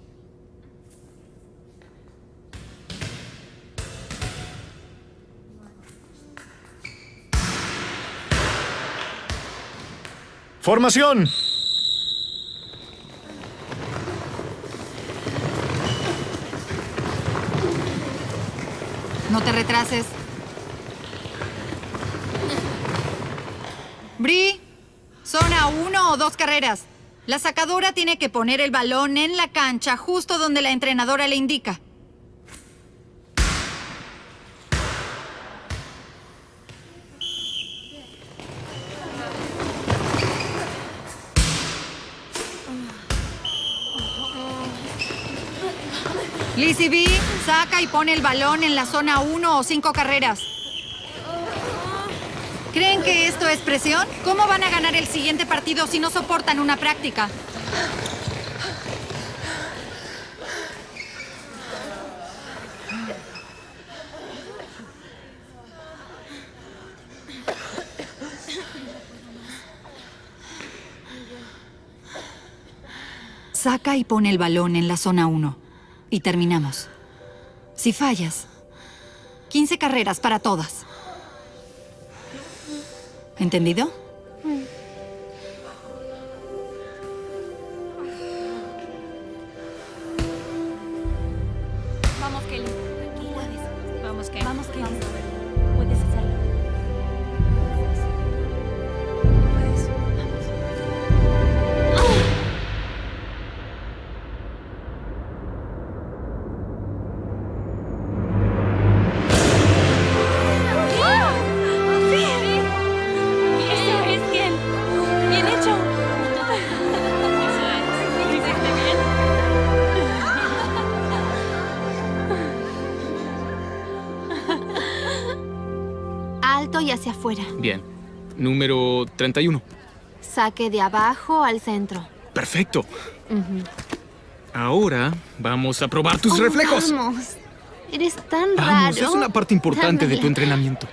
¡Formación! No te retrases. Bree, zona uno o dos carreras. La sacadora tiene que poner el balón en la cancha justo donde la entrenadora le indica. Lizzie B, saca y pone el balón en la zona uno o cinco carreras. ¿Creen que esto es presión? ¿Cómo van a ganar el siguiente partido si no soportan una práctica? Saca y pone el balón en la zona uno. y terminamos. Si fallas, quince carreras para todas. ¿Entendido? Vamos, Kelly. Tú puedes. Vamos, Kelly. Vamos, Kelly. Puedes hacerlo. Puedes. Eso es, Kel. Bien hecho. Eso es. ¿Lo hiciste bien? Alto y hacia afuera. Bien. Número treinta y uno. Saque de abajo al centro. Perfecto. Ujú. Ahora vamos a probar tus Oh, reflejos. Vamos. Eres tan Vamos, raro. es una parte importante de tu Dámela. entrenamiento.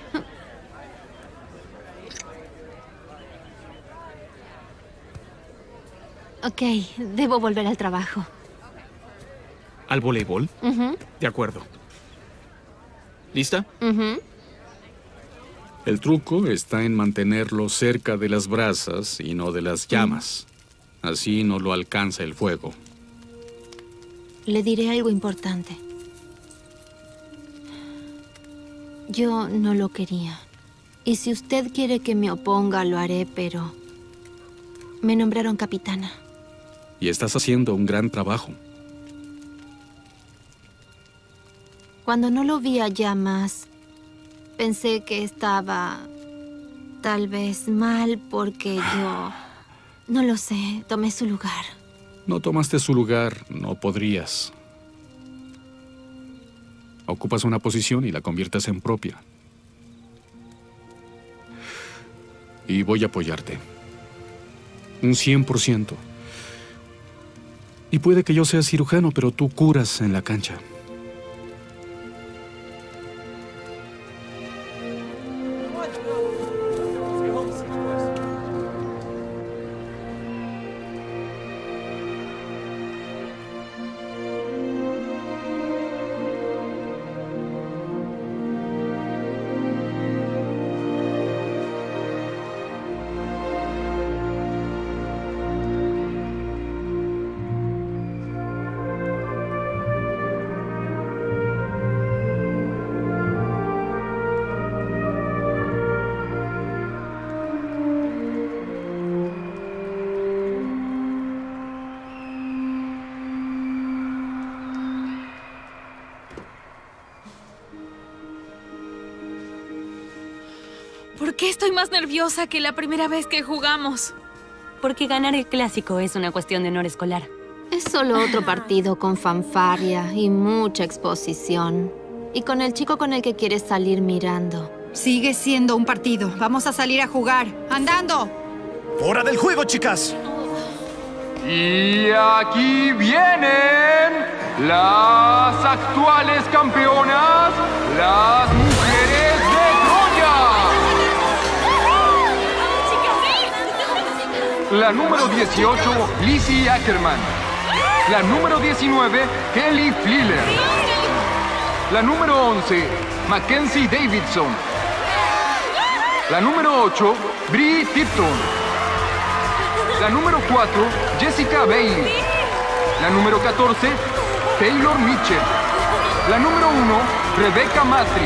Ok, debo volver al trabajo. ¿Al voleibol? Ujú, De acuerdo. ¿Lista? ujú. El truco está en mantenerlo cerca de las brasas y no de las llamas. Así no lo alcanza el fuego. Le diré algo importante. Yo no lo quería. Y si usted quiere que me oponga, lo haré, pero... me nombraron capitana. Y estás haciendo un gran trabajo. Cuando no lo vi allá más, pensé que estaba... tal vez mal porque yo... no lo sé, tomé su lugar. No tomaste su lugar, no podrías. Ocupas una posición y la conviertes en propia. Y voy a apoyarte. Un cien por ciento. Y puede que yo sea cirujano, pero tú curas en la cancha. ¿Por qué estoy más nerviosa que la primera vez que jugamos? Porque ganar el clásico es una cuestión de honor escolar. Es solo otro partido con fanfarria y mucha exposición. Y con el chico con el que quieres salir mirando. Sigue siendo un partido. Vamos a salir a jugar. ¡Andando! ¡Hora del juego, chicas! Y aquí vienen las actuales campeonas, las mujeres de Troya. La número dieciocho, Lizzie Ackerman. La número diecinueve, Kelly Fliller. La número once, Mackenzie Davidson. La número ocho, Bree Tipton. La número cuatro, Jessica Bailey. La número catorce, Taylor Mitchell. La número uno, Rebecca Matri.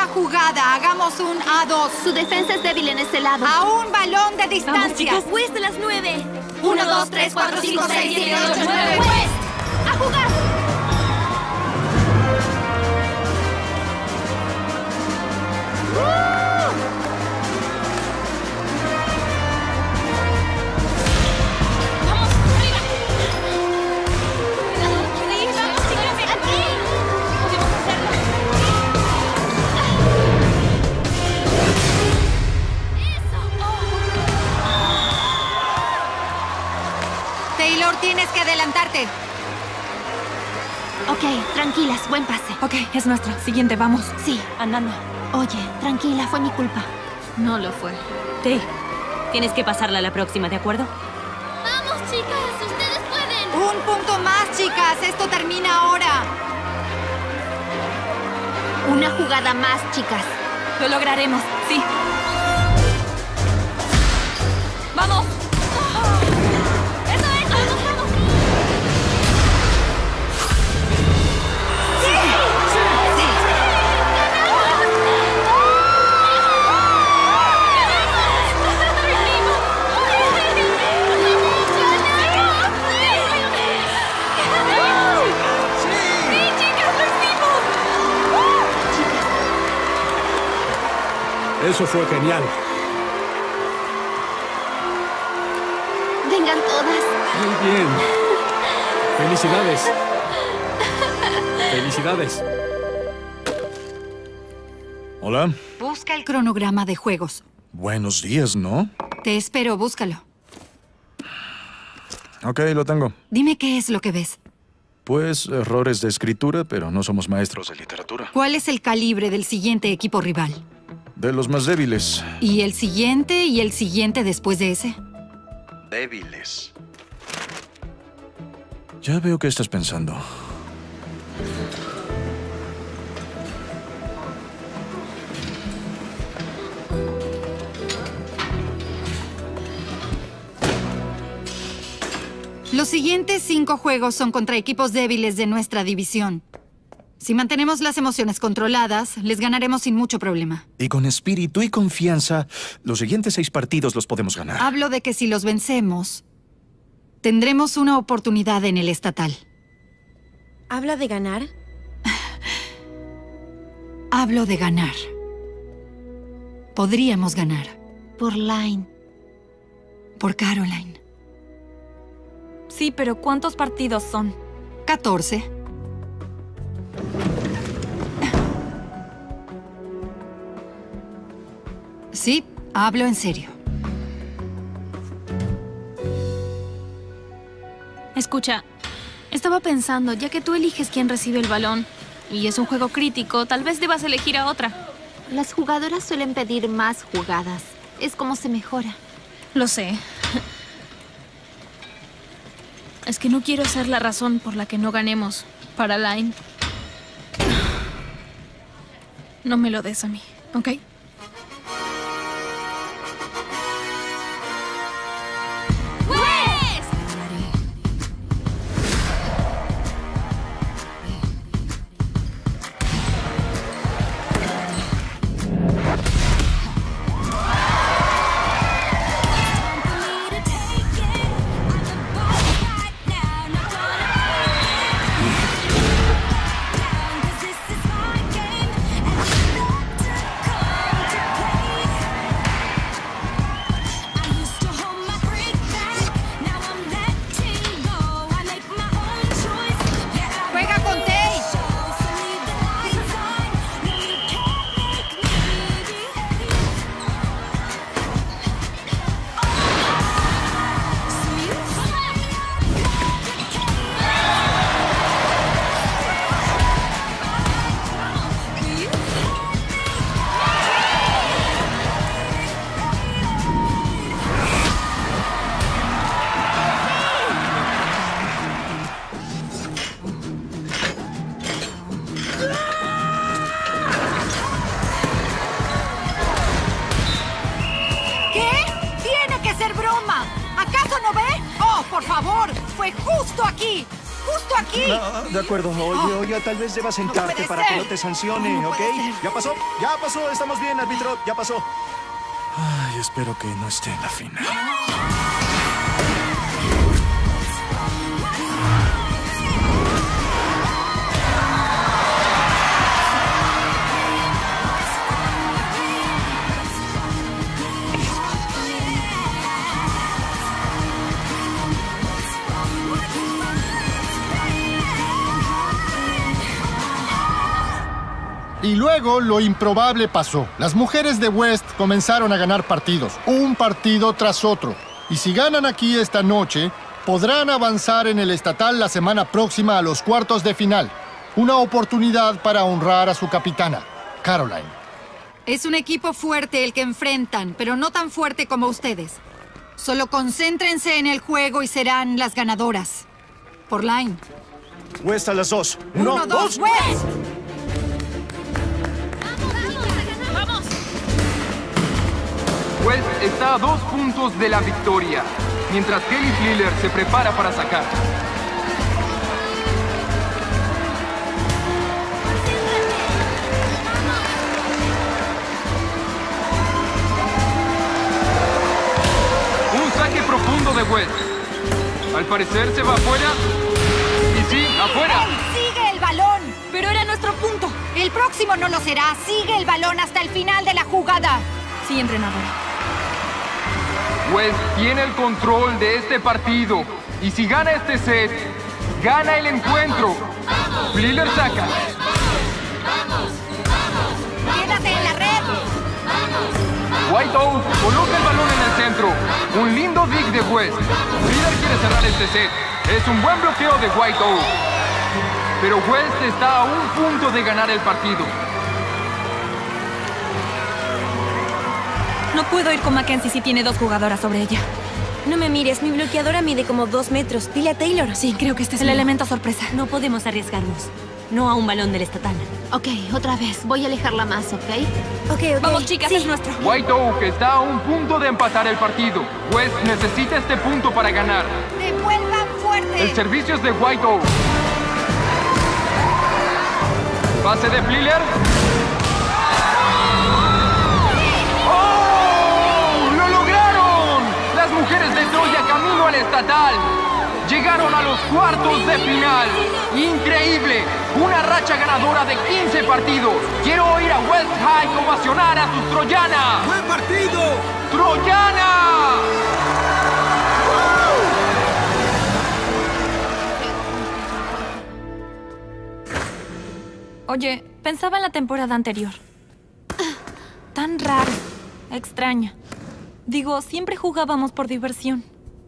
jugada. Hagamos un A dos. Su defensa es débil en ese lado. A un balón de distancia. Vamos, chicas. West de las nueve. Uno, dos, tres, cuatro, cinco, seis, siete, ocho, nueve. ¡A jugar! Taylor, tienes que adelantarte. Ok, tranquilas, buen pase. Ok, es nuestro. Siguiente, vamos. Sí, andando. Oye, tranquila, fue mi culpa. No lo fue. Tay, tienes que pasarla a la próxima, ¿de acuerdo? ¡Vamos, chicas! ¡Ustedes pueden! Un punto más, chicas. Esto termina ahora. Una jugada más, chicas. Lo lograremos, sí. ¡Vamos! ¡Eso es! ¡Vamos, vamos! ¡Sí! ¡Sí! Eso fue genial. Vengan todas. Muy bien. Felicidades. Felicidades. Hola. Busca el cronograma de juegos. Buenos días, ¿no? Te espero, búscalo. Ok, lo tengo. Dime qué es lo que ves. Pues errores de escritura, pero no somos maestros de literatura. ¿Cuál es el calibre del siguiente equipo rival? De los más débiles. ¿Y el siguiente y el siguiente después de ese? Débiles. Ya veo qué estás pensando. Los siguientes cinco juegos son contra equipos débiles de nuestra división. Si mantenemos las emociones controladas, les ganaremos sin mucho problema. Y con espíritu y confianza, los siguientes seis partidos los podemos ganar. Hablo de que si los vencemos, tendremos una oportunidad en el estatal. ¿Habla de ganar? Hablo de ganar. Podríamos ganar. Por Line. Por Caroline. Sí, pero ¿cuántos partidos son? catorce. Sí, hablo en serio. Escucha, estaba pensando, ya que tú eliges quién recibe el balón, y es un juego crítico, tal vez debas elegir a otra. Las jugadoras suelen pedir más jugadas. Es como se mejora. Lo sé. Es que no quiero ser la razón por la que no ganemos para Line. No me lo des a mí, ¿ok? ¡Por favor! ¡Fue justo aquí! justo aquí! No, de acuerdo. Oye, oye, tal vez debas sentarte no para ser. que no te sancione, No ¿ok? puede Ya pasó, ya pasó, estamos bien, árbitro, ya pasó. Ay, espero que no esté en la final. Y luego lo improbable pasó. Las mujeres de West comenzaron a ganar partidos, un partido tras otro. Y si ganan aquí esta noche, podrán avanzar en el estatal la semana próxima a los cuartos de final. Una oportunidad para honrar a su capitana, Caroline. Es un equipo fuerte el que enfrentan, pero no tan fuerte como ustedes. Solo concéntrense en el juego y serán las ganadoras. Por line. West a las dos. Uno, Uno, dos, dos. West. West está a dos puntos de la victoria, mientras Kelly Fliller se prepara para sacar. Un saque profundo de West. Al parecer se va afuera. Y sí, afuera. ¡Ey! ¡Sigue el balón! Pero era nuestro punto. El próximo no lo será. Sigue el balón hasta el final de la jugada. Sí, entrenadora. West tiene el control de este partido. Y si gana este set, gana el encuentro. Fliller saca. ¡Quédate en la red! White Oak coloca el balón en el centro. Un lindo dig de West. Fliller quiere cerrar este set. Es un buen bloqueo de White Oak. Pero West está a un punto de ganar el partido. No puedo ir con Mackenzie si tiene dos jugadoras sobre ella. No me mires, mi bloqueadora mide como dos metros. Dile a Taylor. Sí, creo que este es el mío. elemento sorpresa. No podemos arriesgarnos. No a un balón del estatal. Ok, otra vez. Voy a alejarla más, ¿ok? Ok, ok. Vamos, chicas, Sí. es nuestro. White Oak está a un punto de empatar el partido. West necesita este punto para ganar. ¡Devuelvan fuerte! El servicio es de White Oak. Pase de Fliller. ¡Oh! ¡Lo lograron! Las mujeres de Troya camino al estatal. Llegaron a los cuartos de final. ¡Increíble! Una racha ganadora de quince partidos. Quiero oír a West High ovacionar a sus troyanas. ¡Buen partido! ¡Troyanas! Oye, pensaba en la temporada anterior. Tan raro, extraño. Digo, siempre jugábamos por diversión.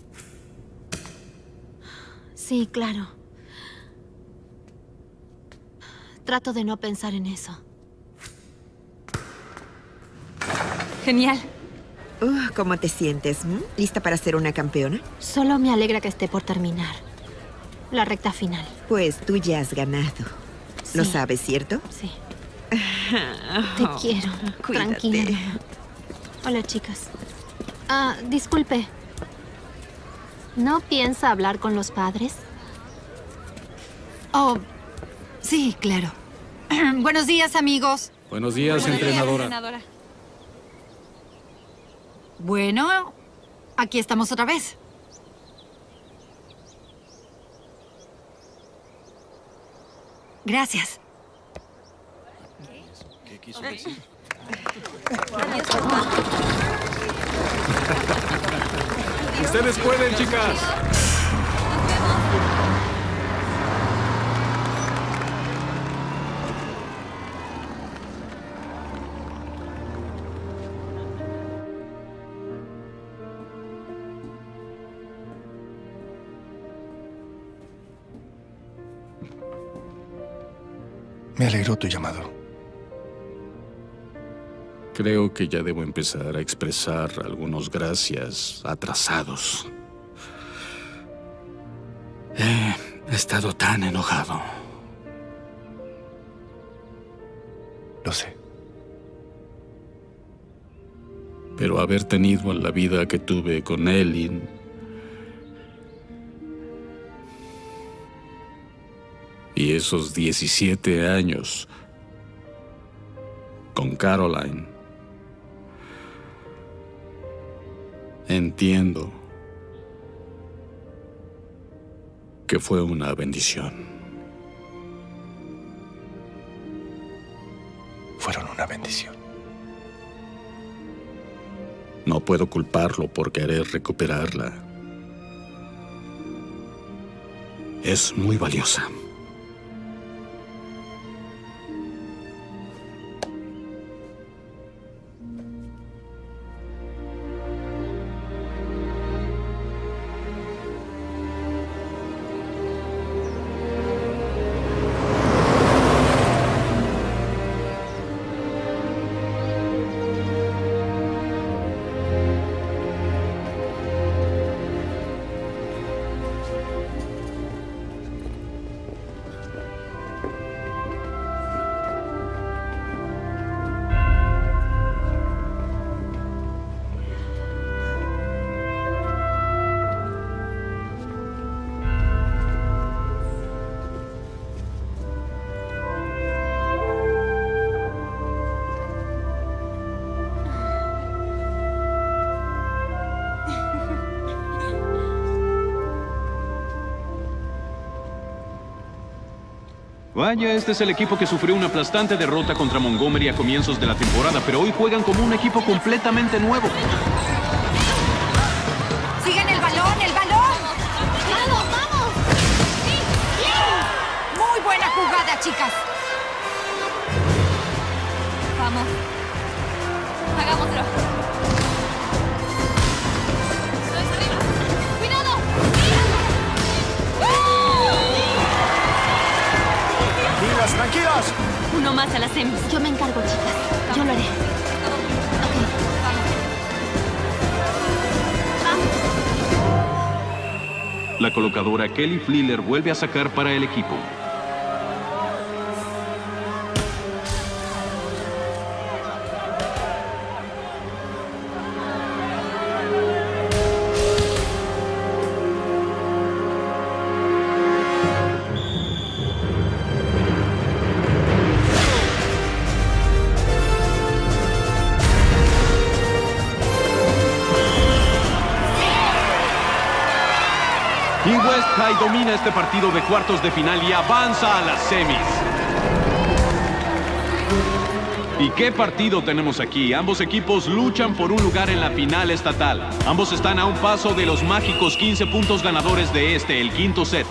Sí, claro. Trato de no pensar en eso. Genial. Uh, ¿Cómo te sientes? ¿Mm? ¿Lista para ser una campeona? Solo me alegra que esté por terminar. La recta final. Pues tú ya has ganado. Lo Sí. sabes, ¿cierto? Sí. Te quiero. Cuídate. Tranquila. Hola, chicas. Ah, disculpe. ¿No piensa hablar con los padres? Oh, sí, claro. Buenos días, amigos. Buenos días, Buenos días, entrenadora. entrenadora. Bueno, aquí estamos otra vez. Gracias. ¿Qué quiso decir? Ustedes pueden, chicas. Me alegró tu llamado. Creo que ya debo empezar a expresar algunos gracias atrasados. He estado tan enojado. Lo sé. Pero haber tenido la vida que tuve con Elin Y esos diecisiete años con Caroline. Entiendo que fue una bendición. Fueron una bendición. No puedo culparlo por querer recuperarla. Es muy valiosa. Vaya, este es el equipo que sufrió una aplastante derrota contra Montgomery a comienzos de la temporada, pero hoy juegan como un equipo completamente nuevo. ¡Sigan el balón, el balón! ¡Vamos, vamos! ¡Sí! ¡Bien! Muy buena jugada, chicas. Vamos. Hagámoslo. ¡Cuidado! Tranquilas, tranquilas. Uno más a las semis. Yo me encargo, chicas. Yo lo haré. La colocadora Kelly Fliller vuelve a sacar para el equipo. Y West High domina este partido de cuartos de final y avanza a las semis. ¿Y qué partido tenemos aquí? Ambos equipos luchan por un lugar en la final estatal. Ambos están a un paso de los mágicos quince puntos ganadores de este, el quinto set.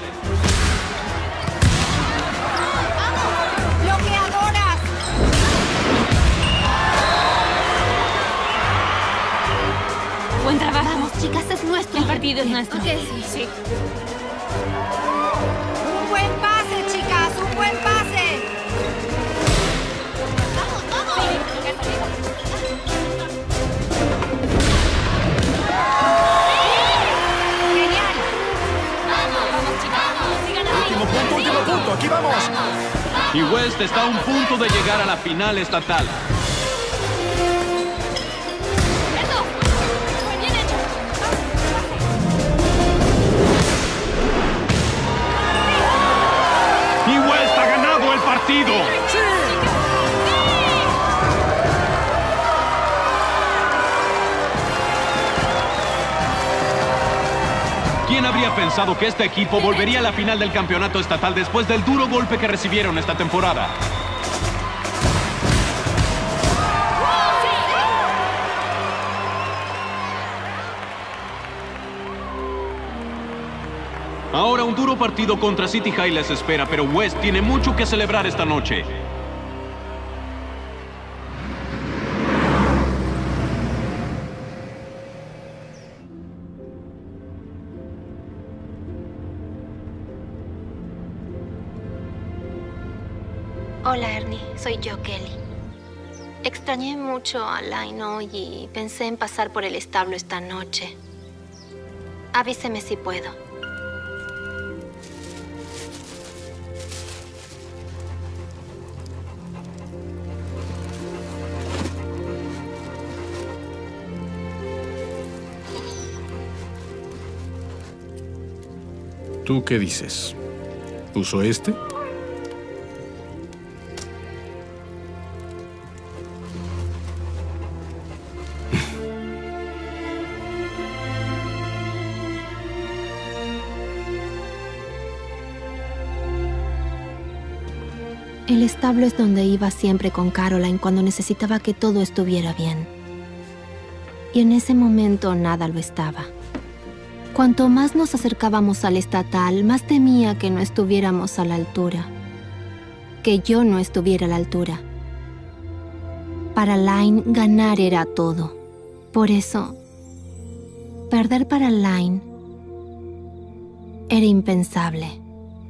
¡Bloqueadoras! Buen trabajo. Vamos, chicas, es nuestro. El partido es nuestro. Ok, sí. Sí. Un buen pase, chicas, un buen pase. ¡Vamos, vamos! ¡Genial! ¡Vamos, vamos, chicas! ¡Vamos, sigan así! Último punto, último punto. Aquí vamos. Y West está a un punto de llegar a la final estatal. ¡Eso! ¡Bien hecho! Y West ha ganado el partido. ¿Quién habría pensado que este equipo volvería a la final del campeonato estatal después del duro golpe que recibieron esta temporada? Ahora un duro partido contra City High les espera, pero West tiene mucho que celebrar esta noche. Hola, Ernie. Soy yo, Kelly. Extrañé mucho a Lino y pensé en pasar por el establo esta noche. Avíseme si puedo. ¿Tú qué dices? ¿Uso este? El establo es donde iba siempre con Caroline cuando necesitaba que todo estuviera bien. Y en ese momento nada lo estaba. Cuanto más nos acercábamos al estatal, más temía que no estuviéramos a la altura. Que yo no estuviera a la altura. Para Line, ganar era todo. Por eso, perder para Line era impensable.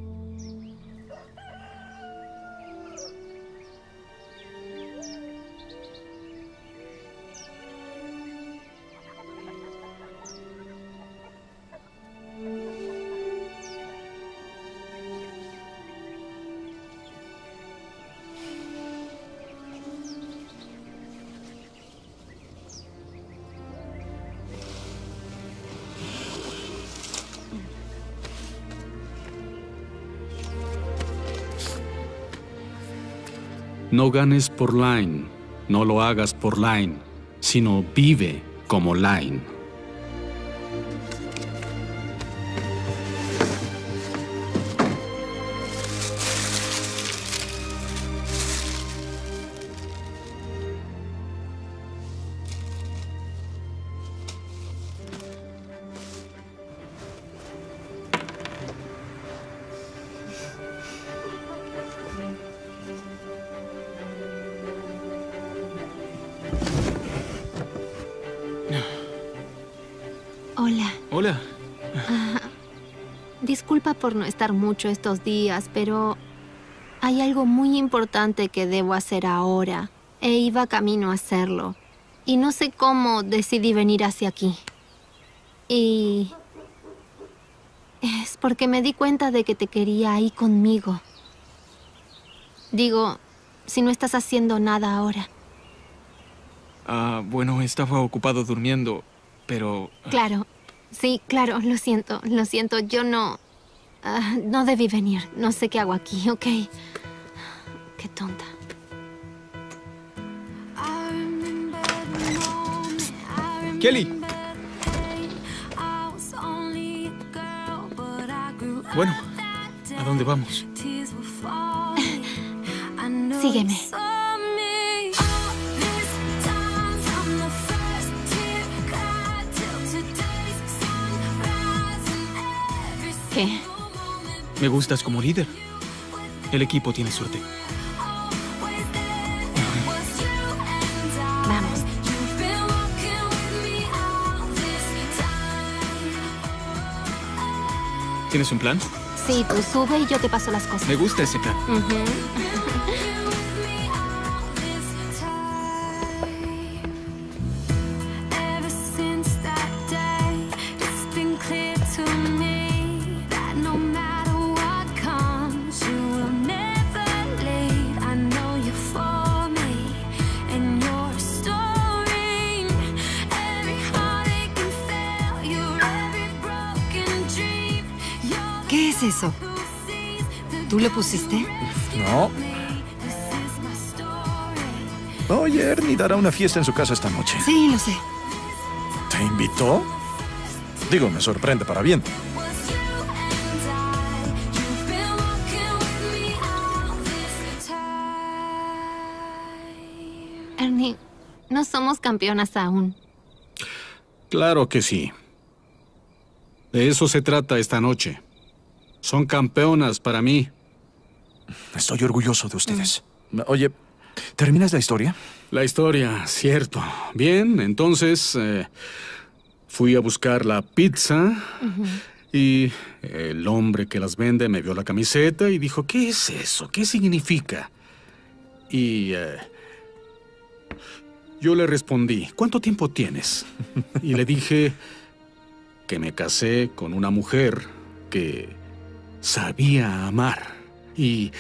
No ganes por Line, no lo hagas por Line, sino vive como Line. Hola. Hola. Ah, disculpa por no estar mucho estos días, pero hay algo muy importante que debo hacer ahora. E iba camino a hacerlo. Y no sé cómo decidí venir hacia aquí. Y es porque me di cuenta de que te quería ahí conmigo. Digo, si no estás haciendo nada ahora. Ah, bueno, estaba ocupado durmiendo, pero... Claro, sí, claro, lo siento, lo siento, yo no... ah, no debí venir, no sé qué hago aquí, ¿ok? Qué tonta. ¡Kelly! Bueno, ¿a dónde vamos? Sígueme. ¿Qué? Me gustas como líder. El equipo tiene suerte. Vamos. ¿Tienes un plan? Sí, tú sube y yo te paso las cosas. Me gusta ese plan. Ujú. ¿Qué es eso? ¿Tú lo pusiste? No. Oye, Ernie dará una fiesta en su casa esta noche. Sí, lo sé. ¿Te invitó? Digo, me sorprende para bien. Ernie, no somos campeonas aún. Claro que sí. De eso se trata esta noche. Son campeonas para mí. Estoy orgulloso de ustedes. Oye, ¿terminas la historia? La historia, cierto. Bien, entonces eh, fui a buscar la pizza y el hombre que las vende me vio la camiseta y dijo, ¿qué es eso? ¿Qué significa? Y eh, yo le respondí, ¿cuánto tiempo tienes? Y le dije que me casé con una mujer que sabía amar y,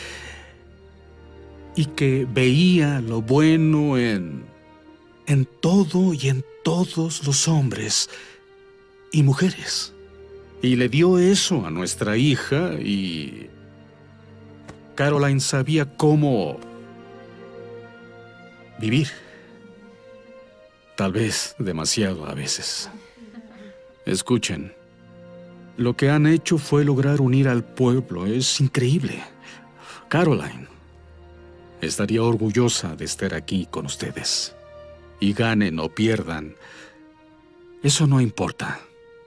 y que veía lo bueno en, en todo y en todos los hombres y mujeres. Y le dio eso a nuestra hija y Caroline sabía cómo vivir. Tal vez demasiado a veces. Escuchen. Lo que han hecho fue lograr unir al pueblo. Es increíble. Caroline, estaría orgullosa de estar aquí con ustedes. Y ganen o pierdan, eso no importa.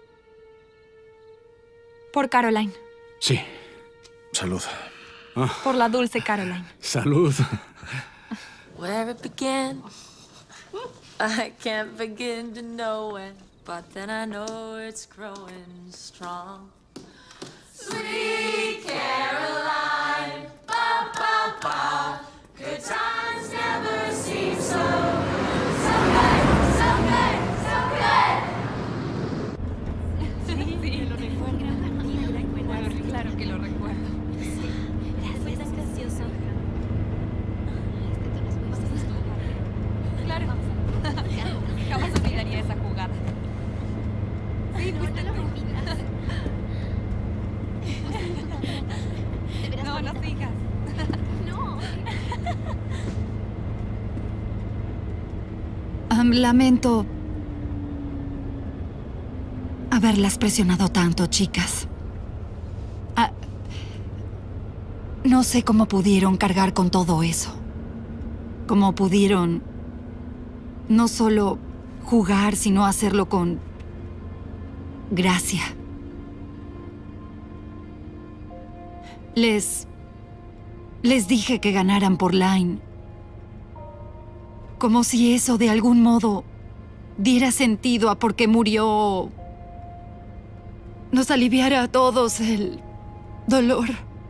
Por Caroline. Sí. Salud. Ah, Por la dulce Caroline. salud. Where it began, I can't begin to know it, but then I know it's growing strong. Sweet Caroline, bow, bow, bow. Good times never seem so, so good, so good, so good. Sí, sí, lo recuerdo. Claro que lo recuerdo. Fue tan gracioso. Claro. Jamás olvidaría esa jugada. Sí, fuiste tú. No, no sigas. No. Um, lamento haberlas presionado tanto, chicas. Ah, no sé cómo pudieron cargar con todo eso. Cómo pudieron no solo jugar, sino hacerlo con gracia. Les... Les dije que ganaran por Line. Como si eso de algún modo diera sentido a por qué murió. Nos aliviara a todos el dolor.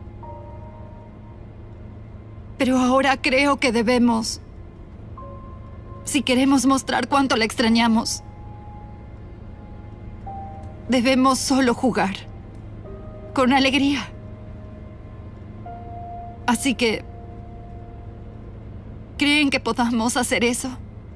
Pero ahora creo que debemos... Si queremos mostrar cuánto la extrañamos, debemos solo jugar. Con alegría. Así que... ¿creen que podamos hacer eso?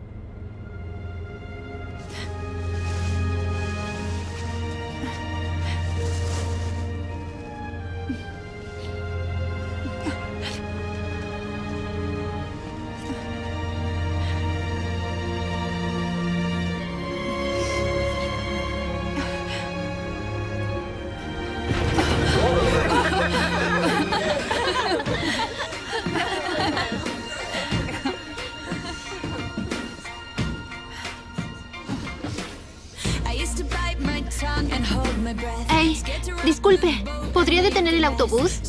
Hey, disculpe, ¿podría detener el autobús?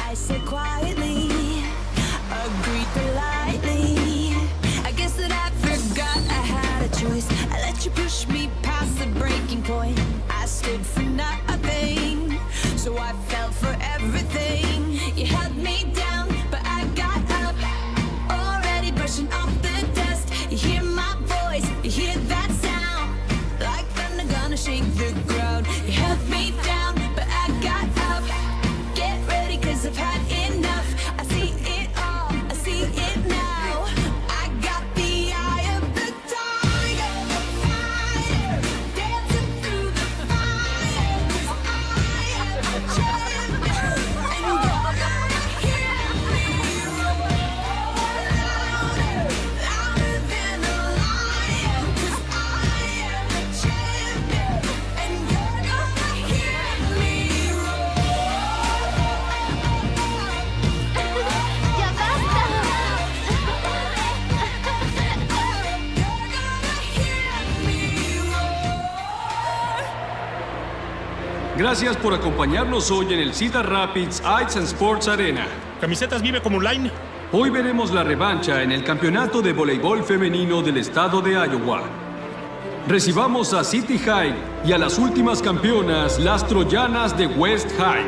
Gracias por acompañarnos hoy en el Cedar Rapids Ice and Sports Arena. ¿Camisetas Vive como Line? Hoy veremos la revancha en el Campeonato de Voleibol Femenino del Estado de Iowa. Recibamos a City High y a las últimas campeonas, las troyanas de West High.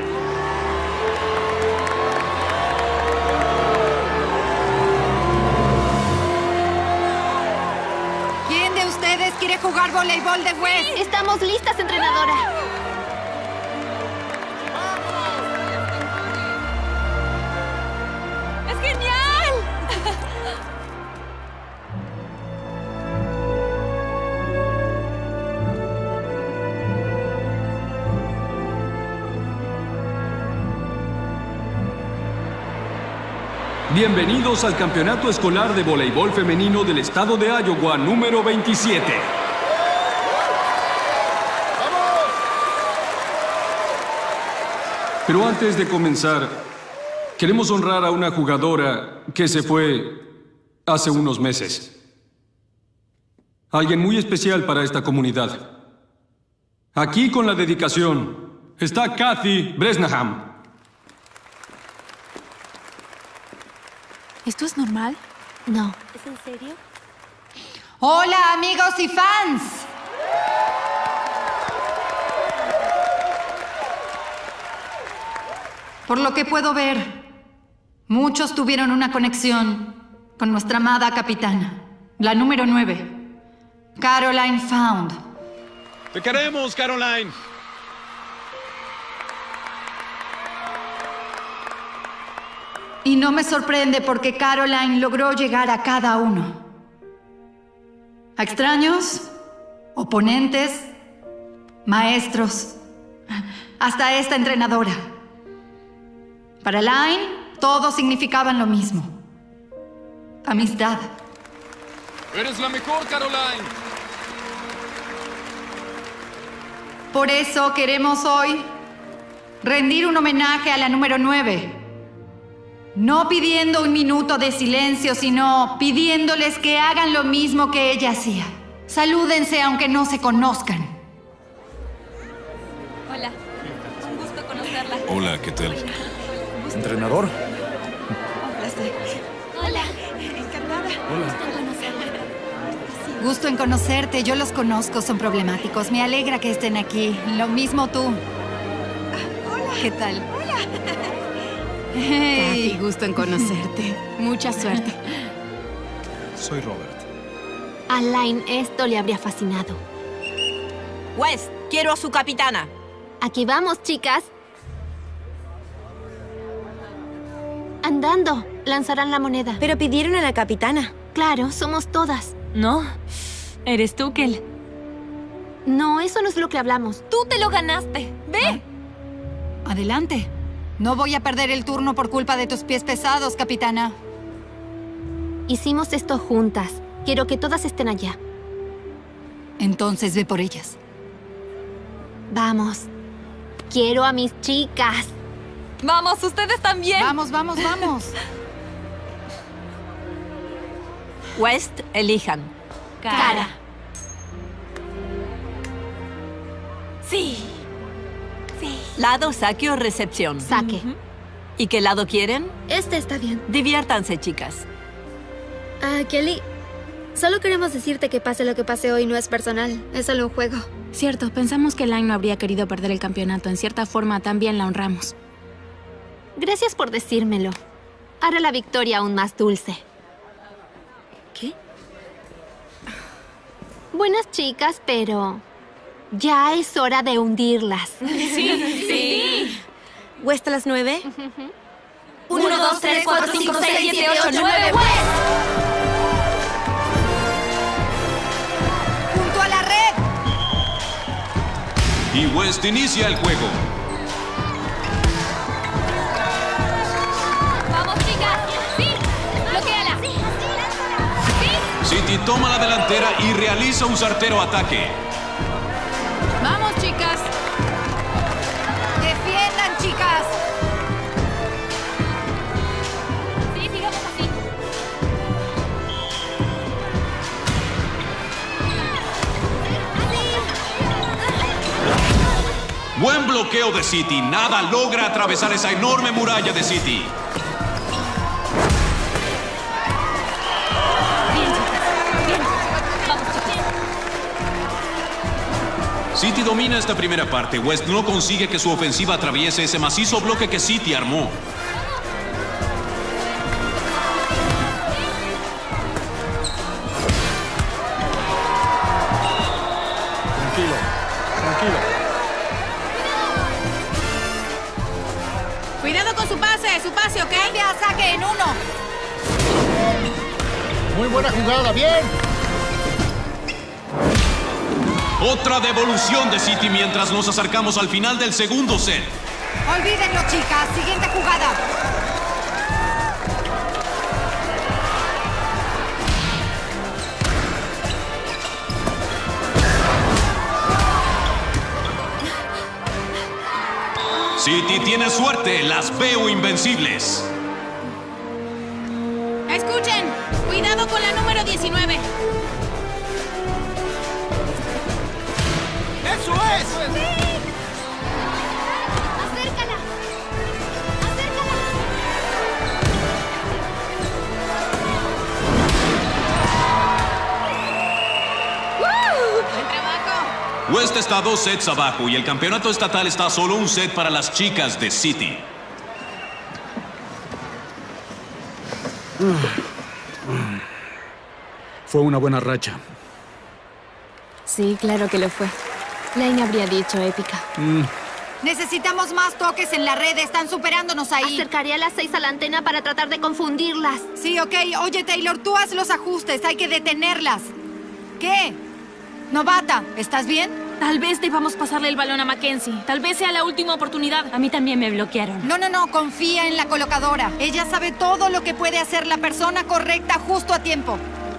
¿Quién de ustedes quiere jugar voleibol de West? Sí, estamos listas, entrenadora. Bienvenidos al Campeonato Escolar de Voleibol Femenino del Estado de Iowa número veintisiete. Pero antes de comenzar, Queremos honrar a una jugadora que se fue hace unos meses. Alguien muy especial para esta comunidad. Aquí con la dedicación está Kathy Bresnahan. ¿Esto es normal? No. ¿Es en serio? Hola, amigos y fans. Por lo que puedo ver, muchos tuvieron una conexión con nuestra amada capitana, la número nueve, Caroline Found. ¡Te queremos, Caroline! Y no me sorprende porque Caroline logró llegar a cada uno. A extraños, oponentes, maestros, hasta esta entrenadora. Para Line, todos significaban lo mismo. Amistad. ¡Eres la mejor, Caroline! Por eso queremos hoy rendir un homenaje a la número nueve. No pidiendo un minuto de silencio, sino pidiéndoles que hagan lo mismo que ella hacía. Salúdense aunque no se conozcan. Hola. Un gusto conocerla. Hola, ¿qué tal? ¿Entrenador? Hola, encantada. Gusto en conocerte. Yo los conozco, son problemáticos. Me alegra que estén aquí. Lo mismo tú. Hola. ¿Qué tal? Hola. Hey. Kathy, gusto en conocerte. Mucha suerte. Soy Robert. A Line esto le habría fascinado. West, quiero a su capitana. Aquí vamos, chicas. Andando, lanzarán la moneda. Pero pidieron a la capitana. Claro, somos todas. No, eres tú, Kel. No, eso no es lo que hablamos. Tú te lo ganaste. ¡Ve! Adelante. No voy a perder el turno por culpa de tus pies pesados, capitana. Hicimos esto juntas. Quiero que todas estén allá. Entonces ve por ellas. Vamos. Quiero a mis chicas. Vamos, ustedes también. Vamos, vamos, vamos. West, elijan. Cara. Sí. Sí. ¿Lado, saque o recepción? Saque. ¿Y qué lado quieren? Este está bien. Diviértanse, chicas. Ah, Kelly, solo queremos decirte que pase lo que pase hoy no es personal, es solo un juego. Cierto, pensamos que Line no habría querido perder el campeonato. En cierta forma, también la honramos. Gracias por decírmelo. Hará la victoria aún más dulce. ¿Qué? Buenas chicas, pero ya es hora de hundirlas. Sí, sí. ¿West a las nueve? Uno, dos, tres, cuatro, cinco, seis, siete, ocho, nueve. ¡West! ¡Junto a la red! Y West inicia el juego. ¡Vamos, chicas! ¡Sí! ¡Bloquéala! ¡Sí! City toma la delantera y realiza un certero ataque. ¡Vamos, chicas! ¡Defiendan, chicas! Sí, sigamos así. Buen bloqueo de City. Nada logra atravesar esa enorme muralla de City. City domina esta primera parte. West no consigue que su ofensiva atraviese ese macizo bloque que City armó. Tranquilo, tranquilo. Cuidado con su pase, su pase, ¿ok? Cambia, saque en uno. Muy buena jugada, bien. Otra devolución de City mientras nos acercamos al final del segundo set. Olvídenlo, chicas. Siguiente jugada. City tiene suerte, las veo invencibles. Escuchen, cuidado con la número diecinueve. ¡Eso es! ¡Acércala! ¡Buen trabajo! West está dos sets abajo y el campeonato estatal está a solo un set para las chicas de City. Fue una buena racha. Sí, claro que lo fue. Laine habría dicho épica. Mm. Necesitamos más toques en la red. Están superándonos ahí. Acercaré a las seis a la antena para tratar de confundirlas. Sí, ok. Oye, Taylor, tú haz los ajustes. Hay que detenerlas. ¿Qué? Novata, ¿estás bien? Tal vez debamos pasarle el balón a Mackenzie. Tal vez sea la última oportunidad. A mí también me bloquearon. No, no, no. Confía en la colocadora. Ella sabe todo lo que puede hacer la persona correcta justo a tiempo.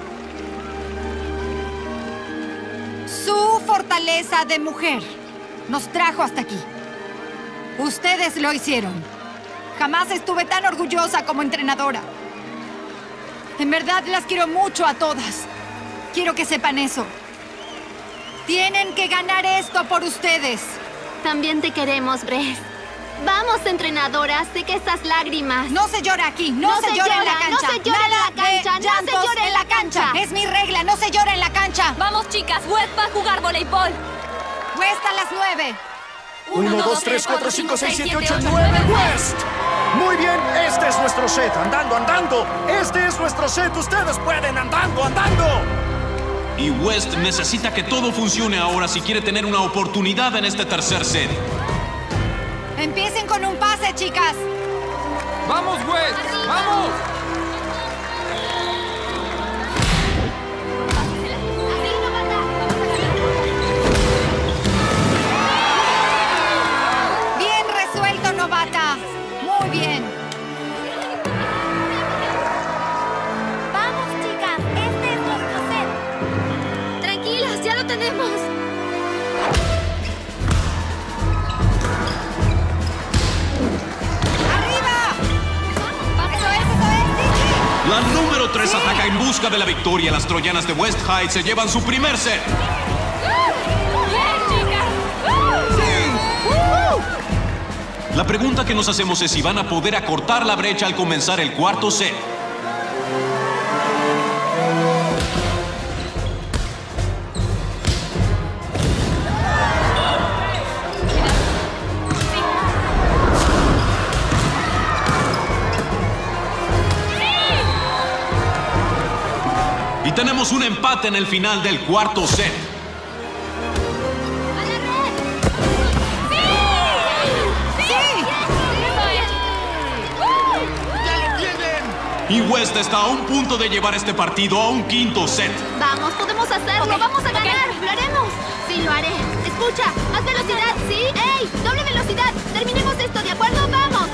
Su fortaleza de mujer nos trajo hasta aquí. Ustedes lo hicieron. Jamás estuve tan orgullosa como entrenadora. En verdad las quiero mucho a todas. Quiero que sepan eso. Tienen que ganar esto por ustedes. También te queremos, Bress. Vamos, entrenadora, seca esas lágrimas. No se llora aquí, no, No se, se llora en llora, la no cancha. se llora en Nada la cancha, de no se llantos llora en la cancha. Es mi regla, no se llora en la cancha. Vamos, chicas, West va a jugar voleibol. West a las nueve. uno, dos, tres, cuatro, cinco, seis, siete, ocho, nueve, West. Muy bien, este es nuestro set. Andando, andando. Este es nuestro set. Ustedes pueden, andando, andando. Y West necesita que todo funcione ahora si quiere tener una oportunidad en este tercer set. Empiecen con un pase, chicas. ¡Vamos, West! ¡Vamos! Bien resuelto, Novata. Muy bien. Vamos, chicas. Este es nuestro set. Tranquilas, ya lo tenemos. La número tres ataca en busca de la victoria. Las troyanas de West Heights se llevan su primer set. La pregunta que nos hacemos es si van a poder acortar la brecha al comenzar el cuarto set. Y tenemos un empate en el final del cuarto set. Y West está a un punto de llevar este partido a un quinto set. Vamos, podemos hacerlo. Okay, Vamos a okay. ganar. Lo haremos. Sí, lo haré. Escucha, haz velocidad, ¿sí? ¡Ey! ¡Doble velocidad! Terminemos esto, ¿de acuerdo? ¡Vamos!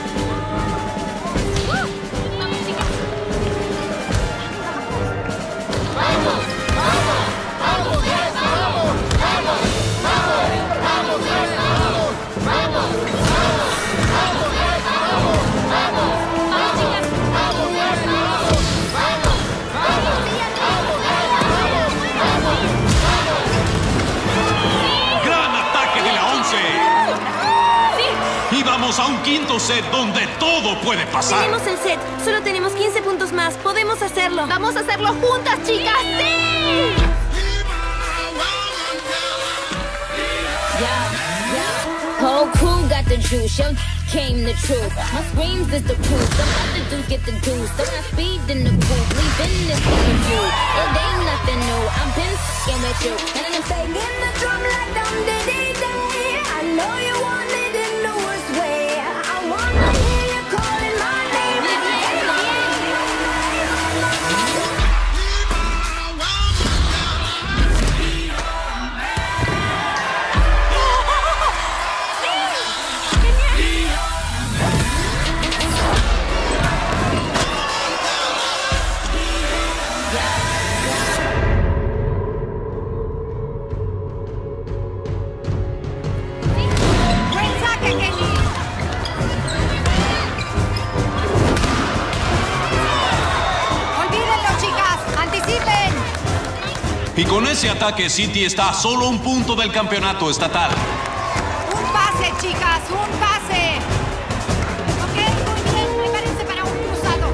¡Vamos! ¡Vamos! ¡Vamos! Yes, ¡vamos! ¡Vamos! ¡Vamos! ¡Vamos! Yes, ¡vamos! ¡Vamos! ¡Vamos! ¡Vamos! Yes, ¡vamos! ¡Vamos! ¡Vamos! ¡Vamos! Yes, ¡vamos! ¡Vamos! ¡Vamos! ¡Vamos! ¡Gran ataque de la once! Y vamos a un quinto set donde todo puede pasar. Tenemos el set. Solo tenemos quince puntos más. Podemos hacerlo. Vamos a hacerlo juntas, chicas. ¡Sí! Whole crew got the juice, yo came the truth. My screams is the proof. Some other dudes get the juice. So I speed in the booth, leaving this with you. It ain't nothing new. I've been f***ing with you. And I'm saying the drum like I'm Diddy Day. I know you want it in the worst way. I wanna hear you calling my name. ¡Buen saque, Kenny! Y con ese ataque, City está a solo un punto del campeonato estatal. ¡Un pase, chicas! ¡Un pase! Ok, muy bien. Prepárense para un cruzado.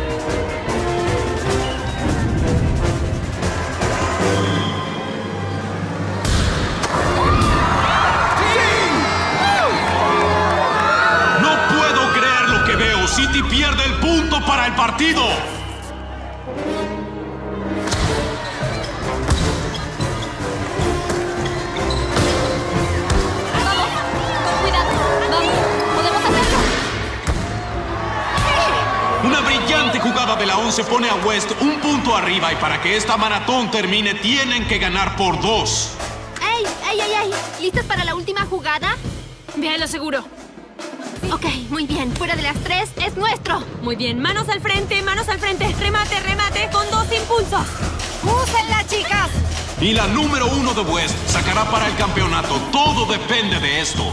No puedo creer lo que veo. City pierde el punto para el partido. Una brillante jugada de la once pone a West un punto arriba y para que esta maratón termine tienen que ganar por dos. ¡Ey, ey, ey, ey! ¿Listos para la última jugada? Bien, lo seguro. Ok, muy bien. Fuera de las tres, es nuestro. Muy bien, manos al frente, manos al frente. Remate, remate, con dos impulsos. ¡Úsenla, chicas! Y la número uno de West sacará para el campeonato. Todo depende de esto.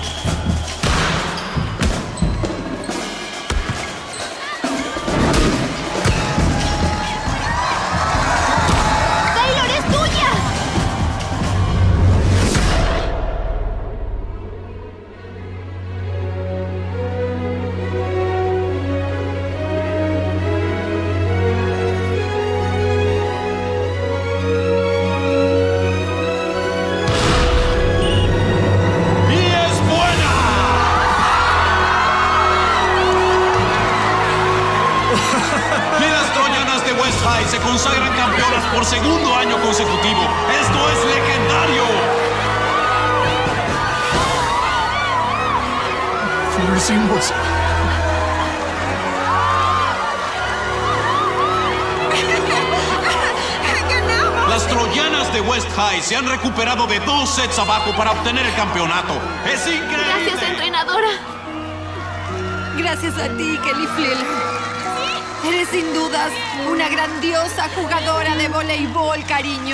Se consagran campeonas por segundo año consecutivo. ¡Esto es legendario! Lo hicimos. Las troyanas de West High se han recuperado de dos sets abajo para obtener el campeonato. ¡Es increíble! Gracias, entrenadora. Gracias a ti, Kelly Flynn. Eres sin dudas una grandiosa jugadora de voleibol, cariño.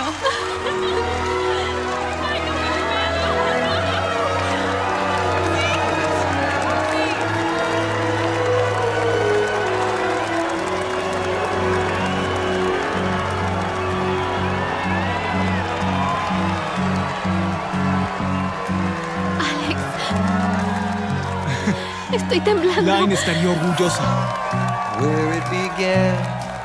Alex. Estoy temblando. Line estaría orgullosa. Where it began,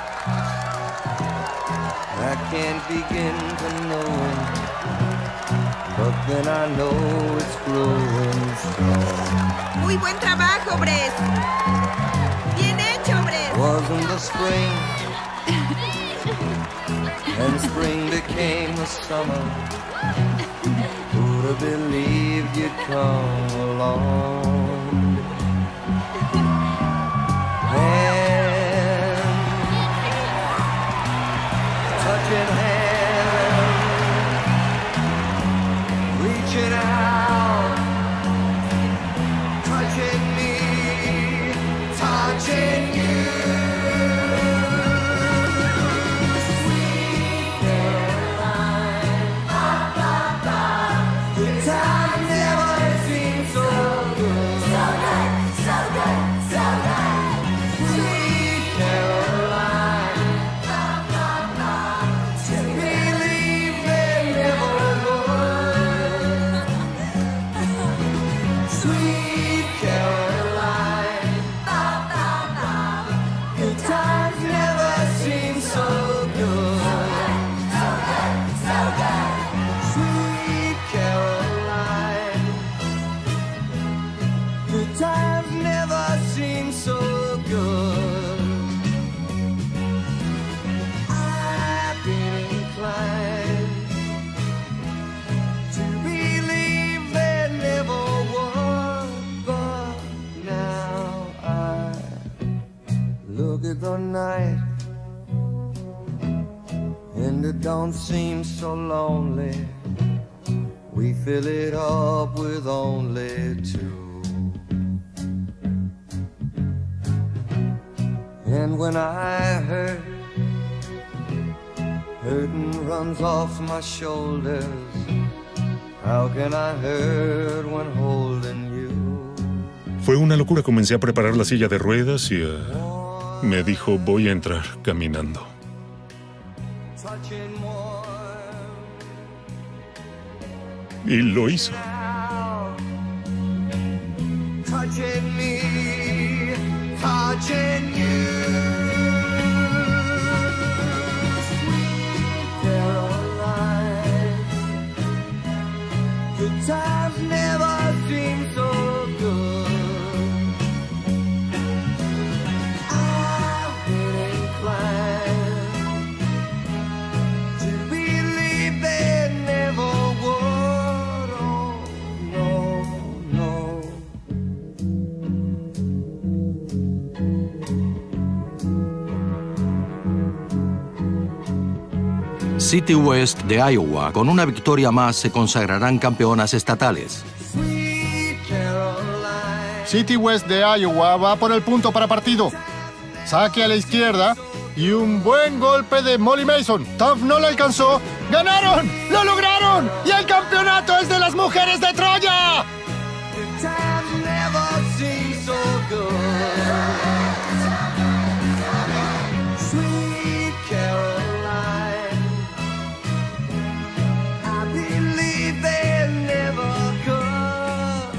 I can't begin to know it, but then I know it's growing strong. Muy buen trabajo, Brett. Bien hecho, Brett. Wasn't the spring, and spring became the summer. Who'd have believed you'd come along? Touching hand, reaching out, touching me, touching you. Sweet Caroline, ba, ba, ba. The time never seemed so good. So good, so good, so good. Sweet Caroline. Sweet Caroline, the times never seem so good. So good, so good. Sweet Caroline, the times never seem so good. I've been inclined to believe there never was, but now I look at the night and it don't seem so lonely. We fill it up with only two. And when I hurt, hurting runs off my shoulders. How can I hurt when holding you? Fue una locura. Comencé a preparar la silla de ruedas y uh, me dijo, voy a entrar caminando. Y lo hizo. Touching me, touching you. Sweet Caroline, good times never seem so good. I've been inclined to believe they never would. Oh, no, no. City West de Iowa, con una victoria más, se consagrarán campeonas estatales. City West de Iowa va por el punto para partido. Saque a la izquierda y un buen golpe de Molly Mason. Tuff no lo alcanzó. ¡Ganaron! ¡Lo lograron! ¡Y el campeonato es de las mujeres de Troya! Sweet Caroline, I believe they never could.